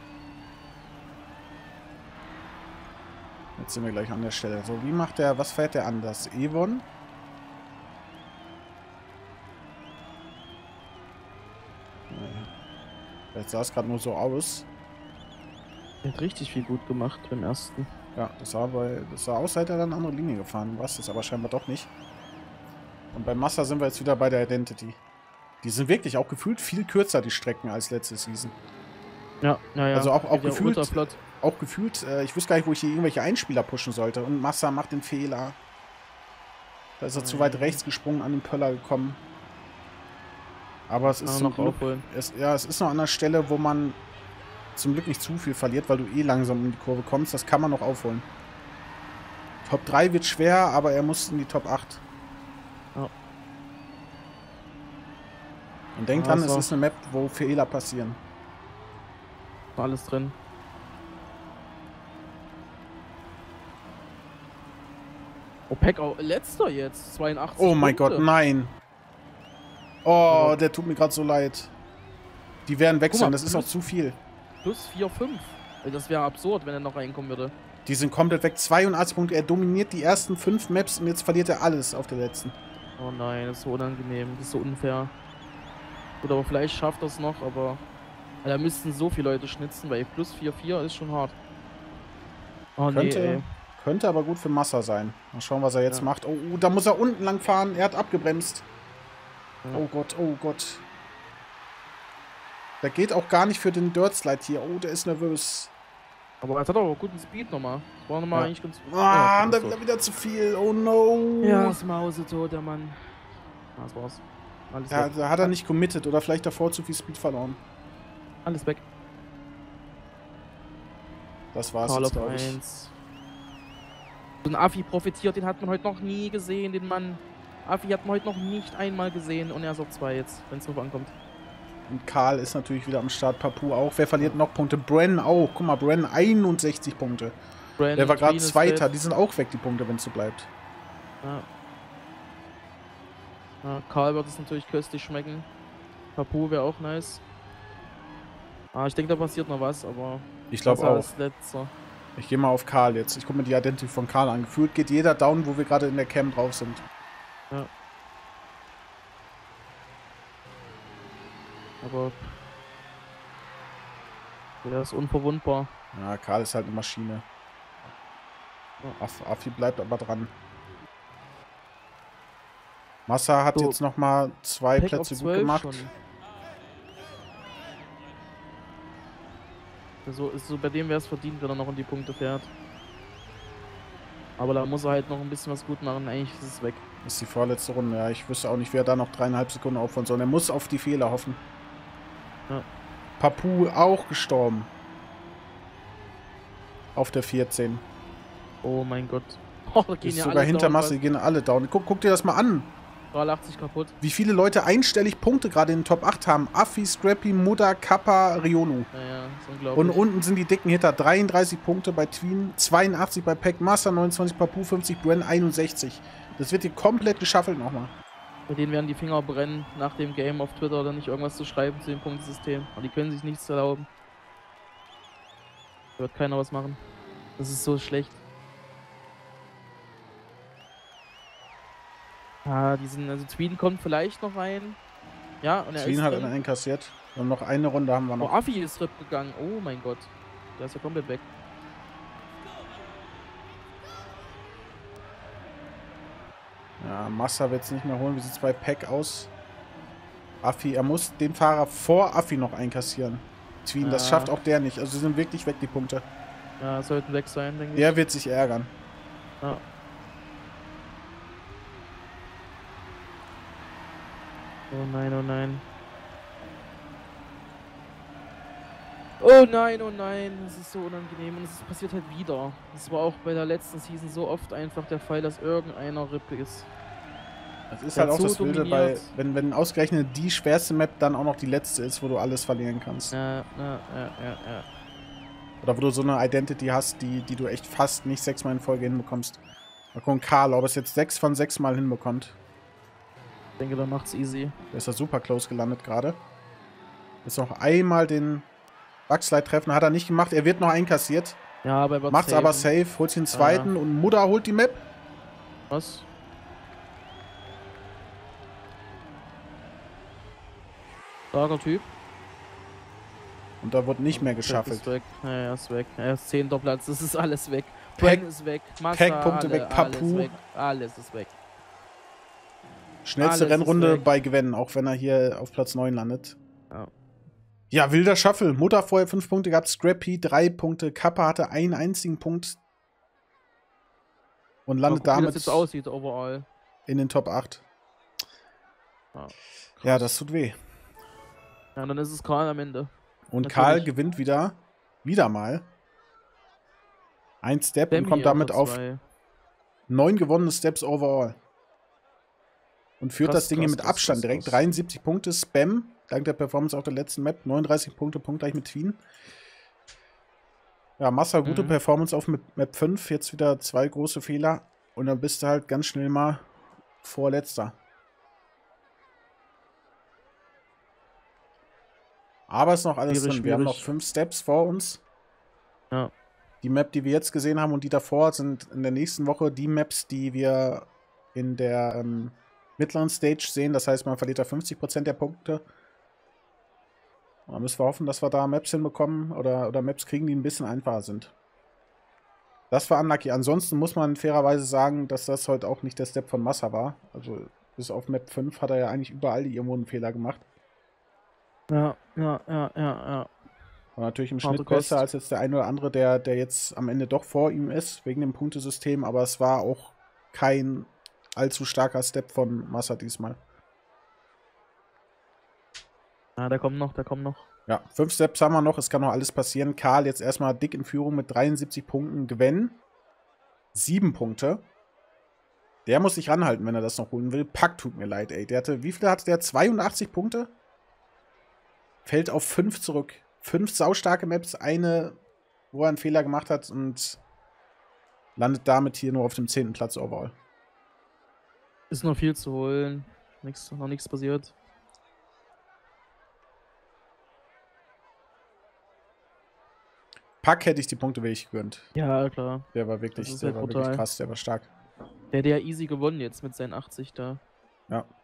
Jetzt sind wir gleich an der Stelle. So, wie macht der, was fährt der anders? Evon? Jetzt sah es gerade nur so aus. Er hat richtig viel gut gemacht beim ersten. Ja, das sah aus, als hätte er dann eine andere Linie gefahren. Was ist aber scheinbar doch nicht. Und bei Massa sind wir jetzt wieder bei der Identity. Die sind wirklich auch gefühlt viel kürzer, die Strecken, als letzte Season. Ja, naja. Also auch Geht ja gefühlt, ultraflott. ich wusste gar nicht, wo ich hier irgendwelche Einspieler pushen sollte. Und Massa macht den Fehler. Da ist er zu weit rechts gesprungen, an den Pöller gekommen. Aber es ist zum noch Glück, aufholen. es ist noch an der Stelle, wo man zum Glück nicht zu viel verliert, weil du eh langsam um die Kurve kommst. Das kann man noch aufholen. Top 3 wird schwer, aber er muss in die Top 8. Ja. Und denk dran, es Also. ist eine Map, wo Fehler passieren. War alles drin. OPEC auch letzter jetzt. 82 Oh mein Punkte. Gott, nein. Oh, der tut mir gerade so leid. Die werden wechseln, Guck mal, das ist noch zu viel. Plus 4, 5. Das wäre absurd, wenn er noch reinkommen würde. Die sind komplett weg. 82 Punkte. Er dominiert die ersten 5 Maps und jetzt verliert er alles auf der letzten. Oh nein, das ist so unangenehm. Das ist so unfair. Gut, aber vielleicht schafft er es noch, aber da müssten so viele Leute schnitzen, weil plus 4, 4 ist schon hart. Oh nee, ey. Könnte aber gut für Massa sein. Mal schauen, was er jetzt Ja. macht. Oh, da muss er unten lang fahren. Er hat abgebremst. Ja. Oh Gott, oh Gott. Der geht auch gar nicht für den Dirt Slide hier. Oh, der ist nervös. Aber jetzt hat er aber guten Speed nochmal. Das war nochmal Ja. eigentlich ganz... Ah, das da wieder zu viel. Oh no. ja, ist mausetot, der Mann. Ja, das war's. Alles Ja, weg. da hat er nicht committed oder vielleicht davor zu viel Speed verloren. Alles weg. Das war's Karl jetzt, auf glaube ich. 1. So ein Affi profitiert, den hat man heute noch nie gesehen, den Mann. Affi hat man heute noch nicht einmal gesehen und er ist auf 2 jetzt, wenn es drauf ankommt. Und Karl ist natürlich wieder am Start. Papu auch. Wer verliert noch Punkte? Bren auch. Guck mal, Bren 61 Punkte. Brandon Der war gerade Tween ist Zweiter. dead. Die sind auch weg, die Punkte, wenn es so bleibt. Ja. Ja, Karl wird es natürlich köstlich schmecken. Papu wäre auch nice. Ich denke, da passiert noch was, aber Ich glaube Massa auch. ist letzter. Ich gehe mal auf Karl jetzt. Ich gucke mir die Identity von Karl an. Gefühlt geht jeder down, wo wir gerade in der Cam drauf sind. Ja. Aber der ist unverwundbar. Ja, Karl ist halt eine Maschine. Ja. Affi bleibt aber dran. Massa hat So, jetzt nochmal 2 Pack Plätze auf gut 12 gemacht. schon. So, bei dem wäre es verdient, wenn er noch in die Punkte fährt. Aber da muss er halt noch ein bisschen was gut machen. Eigentlich ist es weg. Das ist die vorletzte Runde. Ja, ich wüsste auch nicht, wer da noch 3,5 Sekunden auffahren soll. Er muss auf die Fehler hoffen. Ja. Papu auch gestorben. Auf der 14. Oh mein Gott. Oh, da gehen Ist ja sogar alle hinter down, Masse, die gehen alle down. Guck dir das mal an. 380 kaputt. Wie viele Leute einstellig Punkte gerade in den Top 8 haben. Affi, Scrappy, Muda, Kappa, Rionu. Naja, ist unglaublich. Und unten sind die dicken Hitter. 33 Punkte bei Tween, 82 bei Peck, Massa 29, Papu 50, Bren 61. Das wird hier komplett geschaffelt nochmal. Bei denen werden die Finger brennen, nach dem Game auf Twitter oder nicht irgendwas zu schreiben zu dem Punktesystem. Aber die können sich nichts erlauben. Da wird keiner was machen. Das ist so schlecht. Also Tween kommt vielleicht noch rein. Ja, und er Tween ist hat drin. einen einkassiert. Wir haben noch eine Runde, haben wir Oh, noch. Affi ist RIP gegangen. Oh mein Gott. Der ist ja komplett weg. Ja, Massa wird es nicht mehr holen. Wie sieht es bei Peck aus? Affi, er muss den Fahrer vor Affi noch einkassieren. Tween, das Ja. schafft auch der nicht. Also sie sind wirklich weg, die Punkte. Ja, sollten weg sein, denke ich. Der wird sich ärgern. Ja. Oh nein, oh nein. Oh nein, das ist so unangenehm und es passiert halt wieder. Das war auch bei der letzten Season so oft einfach der Fall, dass irgendeiner RIP ist. Das ist Der halt auch hat das so Wilde, weil dominiert. wenn ausgerechnet die schwerste Map dann auch noch die letzte ist, wo du alles verlieren kannst. Ja. Oder wo du so eine Identity hast, die du echt fast nicht 6-mal in Folge hinbekommst. Mal gucken, Karl, ob es jetzt 6 von 6 Mal hinbekommt. Ich denke, da macht's easy. Der ist ja super close gelandet gerade. Jetzt noch einmal den Backslide treffen. Hat er nicht gemacht. Er wird noch einkassiert. Ja, aber er wird Macht's aber safe. Holt sich den zweiten. Und Muda holt die Map. Was? Starker Typ. Und da wird nicht mehr Peck geschaffelt. ist weg. Ja, er ist weg. Er ist 10. Platz. Das ist alles weg. Peck- Bren ist weg. Massa, Peck-Punkte weg, Alles Papu. weg. Alles ist weg. Schnellste Alles ist Rennrunde weg. bei Gewinnen, auch wenn er hier auf Platz 9 landet. Ja. Ja, wilder Shuffle. Mutter vorher 5 Punkte gehabt, Scrappy 3 Punkte, Kappa hatte einen einzigen Punkt. Und Mal landet gucken, wie damit das jetzt aussieht, overall. in den Top 8. Ja, Ja, das tut weh. ja, und dann ist es Karl am Ende. Und Natürlich. Karl gewinnt wieder mal. Ein Step und Demi kommt damit auf auf 2. 9 gewonnene Steps overall. Und führt Krass, das Ding hier krass, mit krass, Abstand krass, direkt. krass. 73 Punkte, Spam, dank der Performance auf der letzten Map. 39 Punkte, punktgleich mit Tween. Ja, Massa, gute Mhm. Performance auf Map 5. Jetzt wieder 2 große Fehler. Und dann bist du halt ganz schnell mal Vorletzter. Aber ist noch alles Schwierig, drin. Wir haben noch schwierig. 5 Steps vor uns. Ja. Die Map, die wir jetzt gesehen haben und die davor, sind in der nächsten Woche die Maps, die wir in der mittleren Stage sehen. Das heißt, man verliert da 50% der Punkte. Und dann müssen wir hoffen, dass wir da Maps hinbekommen oder Maps kriegen, die ein bisschen einfacher sind. Das war unlucky. Ansonsten muss man fairerweise sagen, dass das heute auch nicht der Step von Massa war. Also bis auf Map 5 hat er ja eigentlich überall irgendwo einen Fehler gemacht. Ja. War natürlich im Harte Schnitt Kost. besser als jetzt der eine oder andere, der jetzt am Ende doch vor ihm ist, wegen dem Punktesystem. Aber es war auch kein allzu starker Step von Massa diesmal. Ja, der kommt noch. Ja, 5 Steps haben wir noch, es kann noch alles passieren. Karl jetzt erstmal dick in Führung mit 73 Punkten. Gwen 7 Punkte. Der muss sich ranhalten, wenn er das noch holen will. Pack tut mir leid, ey. Der hatte, wie viele hatte der? 82 Punkte? fällt auf 5 zurück. 5 saustarke Maps, eine, wo er einen Fehler gemacht hat und landet damit hier nur auf dem 10. Platz overall. Ist noch viel zu holen. Noch nichts passiert. Pack hätte ich die Punkte wirklich gegönnt. Ja, klar. Der war wirklich, Das ist der halt war brutal. wirklich krass, der war stark. Der hat ja easy gewonnen jetzt mit seinen 80 da. Ja.